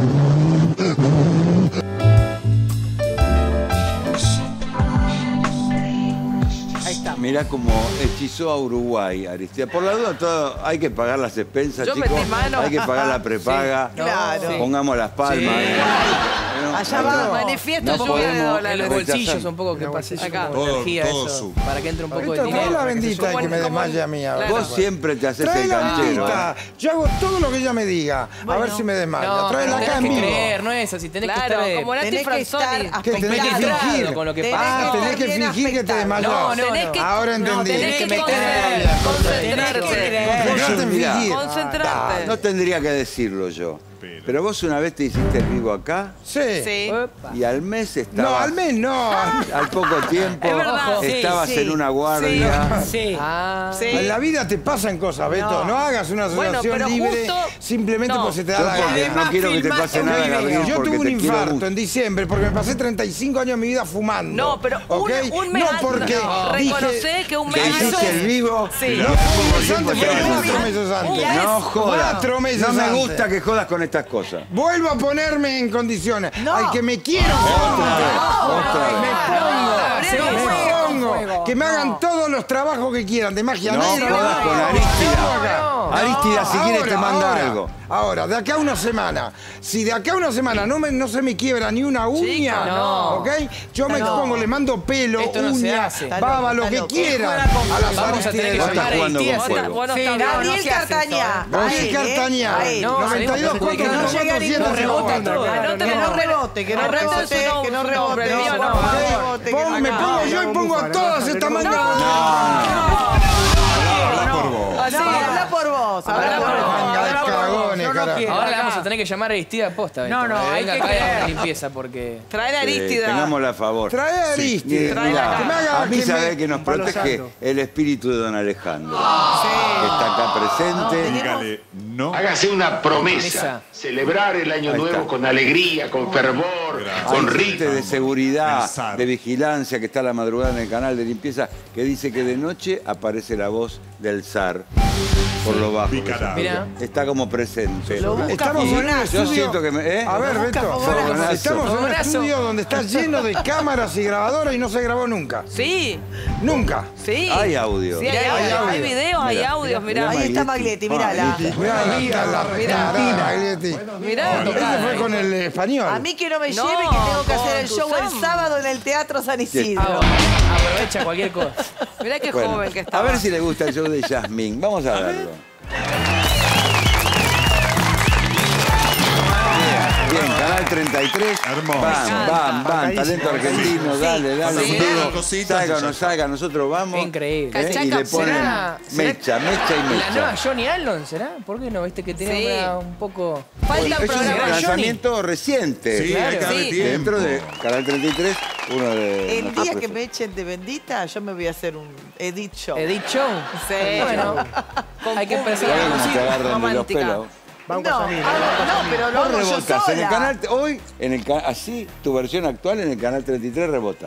Ahí está. Mirá cómo hechizó a Uruguay, Aristida. Por la duda, todo, hay que pagar las expensas, Yo chicos. metí mano. Hay que pagar la prepaga. Sí, claro. Pongamos las palmas. Sí. Eh. Allá va, manifiesto no lluvia de podemos dólares. Los bolsillos un poco que pase acá. un poco de energía eso, para que entre un poco de Esto, dinero. trae la para que se bendita suba. que me desmaye a mí ahora. Vos siempre te haces Trae el la canchero. bendita. ¿eh? Yo hago todo lo que ella me diga. A ver si me desmaya. No, Tráela acá en tenés que vivo. creer, no es así. Tenés Claro, que estar... como Nati Tenés que Franzoni. estar ¿Qué tenés que aspectado fingir? con lo que Tenés pasa. Ah, que tenés que estar bien fingir que te aspectado. desmayó. No, no, Tenés no. que- Ahora no, entendí. tenés que meter- concentrarte. Concentrarte en Mirá, fingir. Concentrarte. No tendría que decirlo yo. Pero vos una vez te hiciste el vivo acá Sí. Sí. y al mes estabas... No, al mes no. Al poco tiempo Es verdad. estabas Sí, sí. en una guardia. Sí. Ah, Sí. En la vida te pasan cosas, Beto. No, No. hagas una Bueno, asociación pero libre justo- simplemente No. porque se te da Yo la porque gana. no quiero que te pase nada, Gabriel, Yo porque tuve un te quiero infarto mucho. en diciembre porque me pasé treinta y cinco años de mi vida fumando. No, pero un, ¿ok? un mes No antes. porque No. dije... Reconocé que un Te mes hiciste el antes. vivo. Sí. No, No, un mes antes, tiempo fue te cuatro vas? meses antes. No jodas. Cuatro meses No me antes. gusta que jodas con estas cosas. Vuelvo a ponerme en condiciones. No. Al que me quiero. Otra vez, otra vez. Me pongo. Gabriel, me no pongo. juego. Que me hagan todos los trabajos que quieran de magia No negra. jodas con Aristida. Aristida, si quieres te manda ahora, algo. Ahora, de acá a una semana, si de acá a una semana no, me, no se me quiebra ni una uña, Chica, no. ¿ok? Yo me No. expongo, le mando pelo, Esto no se uña, hace. baba, lo Está que loco. quieran. Juega con A las Vamos a tener que Aristidas. Vos llamar estás a jugando Aristida. con Vos, fuego. vos no Sí, estás no, bien. Gabriel ¿qué haces Cartañá. Vos Ay, sí, ¿eh? Cartañá. Ay, no, noventa y dos, salimos cuatro, perjudicando. cuatro, Que no llegue ciento ningún cincuenta. rebote. Claro, No te Que no no. rebote, que no Arresta rebote, su nombre, que no su rebote. nombre, no, mío, no, no. no rebote, que Pon- no me rebote. pongo yo y pongo a todas estas mangas. Habla por vos. Así, No, habla por vos, habla por vos. Manga de Yo no cagones, carajo. quiero. Ahora le Acá. vamos a tener que llamar a Aristida posta. No, no, Eh, hay venga que acá y creer. hagamos limpieza porque... trae la Eh, Aristida. tengámosla a favor. Trae a Aristida. Mirá, Trae Que me haga- a mí que me- sabe que nos Palo protege Santo. el espíritu de don Alejandro, que está acá presente. Dígale no. Hágase una promesa. Promesa. Celebrar el año Ahí nuevo está. con alegría, con fervor, con Hay gente ritmo. de seguridad, Pensar. de vigilancia que está a la madrugada en el canal de limpieza que dice que de noche aparece la voz del zar por lo bajo. que se Picará. Mirá. Está como presente. Lo busca Estamos en un Fogonazo. Yo estudio. siento que me... ¿eh? A ver, Lo busca Beto. Fogonazo. Estamos en un Fogonazo. estudio donde está lleno de cámaras y grabadoras y no se grabó nunca. Sí, Nunca. sí. Hay audio. Sí, hay, Hay audio. audio. hay videos, hay Mirá, audios, mirá. Ahí está Maglietti, mirala. Mirá, mirá, la Mirá. Maglietti. Mirá. Ese fue con el español. A mí que no me No, lleve, que tengo que hacer el con show el Tuzán. sábado en el Teatro San Isidro. Aprovecha cualquier cosa. Mirá qué Bueno, joven que está. a ver si le gusta el show de Yasmín. Vamos a verlo. Bien, Canal treinta y tres. Hermoso. Bam, bam, bam. Talento argentino, dale, dale. Sí. Duro. Sí. Salga o no salga, nosotros vamos. Increíble. ¿eh? Y le ponen ¿Será- mecha, mecha y La nueva mecha. Johnny Allen, ¿será? ¿Por qué no? Viste que tiene Sí. una- un poco... Falta Es un programa. lanzamiento reciente. Sí, hay que darle Sí. tiempo. Dentro de Canal treinta y tres, uno de El nuestros día que preferidos. me echen de bendita, yo me voy a hacer un edit show. Edit Show. Sí. Bueno, hay que empezar Ya a ven cómo te producir. agarran de los romántica. pelos. Banco No, familia. hago- no, pero lo Vos hago yo rebotas en el sola. canal, hoy, en el ca- así, tu versión actual en el Canal treinta y tres rebota.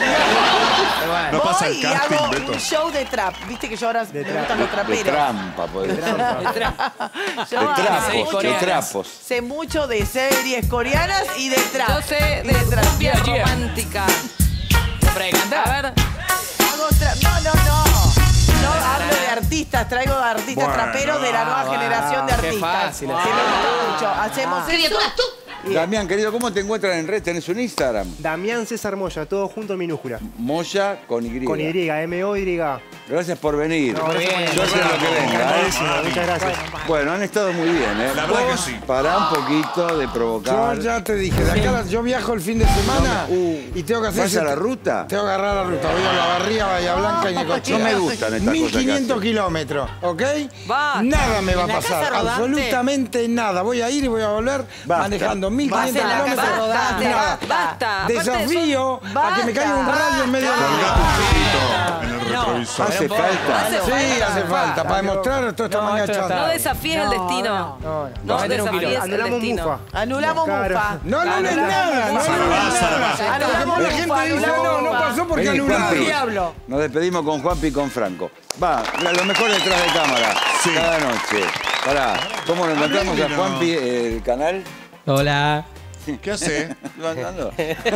No pasa Voy el y casting, hago Beto. un show de trap. Viste que yo ahora me gustan los De traperos. trampa, podés decir. Yo De trapos, mucho- de trapos. Sé mucho de series coreanas y de trap. Yo sé Y de trap. cumbia Yeah, yeah. romántica. Para cantar. A ver. Hago trap. No, no, no. No hablo de artistas, traigo artistas Bueno, traperos de la nueva wow, generación de qué artistas. fácil, Que así. me gusta mucho. Hacemos eso. Damián, querido, ¿cómo te encuentran en red? ¿Tenés un Instagram? Damián César Moya, todo junto en minúscula. Moya con Y. Con Y, M O Y. Gracias por venir. No, gracias por Yo sé lo que venga. ¿eh? Encantadísimo, muchas gracias. Bueno, han estado muy bien, ¿eh? La verdad que Vos, sí. Pará un poquito de Yo provocar. ya te dije, de acá yo viajo el fin de semana No me- uh, y tengo que hacer... ¿vas a la ruta? Tengo que agarrar la ruta. Voy a La Barría, Bahía Blanca y Necochea. No me gustan estas mil cosas que quinientos hacen. kilómetros, ¿ok? Basta. Nada me va a ¿En la pasar, casa rodante? absolutamente nada. Voy a ir y voy a volver Basta. manejando mil Basta, quinientos la kilómetros. casa rodante. Nada. Basta. Aparte Desafío son- a que me caiga un rayo en medio de la Colgate un poquito en el retrovisor. ¿Hace falta? Hace Sí, falta. hace falta. Para demostrar toda esta No, mañana esto no echando. No desafíes el destino. No, no. No Va a meter un desafíes kilo. el Anulamos destino. Mufa. Anulamos Claro. Mufa. No, no, no es Anulamos nada. No, Mufa. no, no, Salvá, es salvá. nada. Anulamos La Mufa, gente dice, anulamos no, no Mufa. pasó porque Vení, anularon. Juanpi. Diablo. Nos despedimos con Juanpi y con Franco. Va, la- lo mejor detrás de cámara. Sí. Cada noche. Pará, ¿cómo lo encontramos a Hablando. Juanpi, el canal? Hola. ¿Qué hace? ¿Lo andando?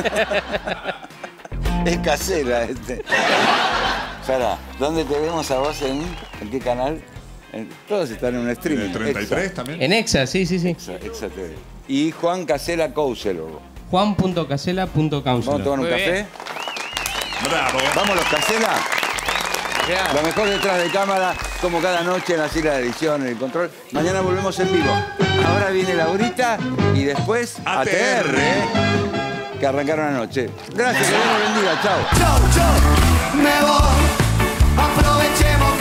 Es casera este. Sara, ¿dónde te vemos a vos en, en qué canal? En- todos están en un streaming. ¿En el treinta y tres Exa. también? En Exa, sí, sí, sí. Exa, Exa T V. Y Juan Casela Counselor. juan punto casela punto ¿Vamos a tomar counselor. un Muy café? bien. Bravo. ¿Vamos los Casela? Claro. Lo mejor detrás de cámara, como cada noche en la sala de edición, en el control. Mañana volvemos en vivo. Ahora viene Laurita y después A T R, ¿eh? Que arrancaron anoche. Gracias, que Dios los bendiga. Chao. Chau, chau, me voy. Aprovechemos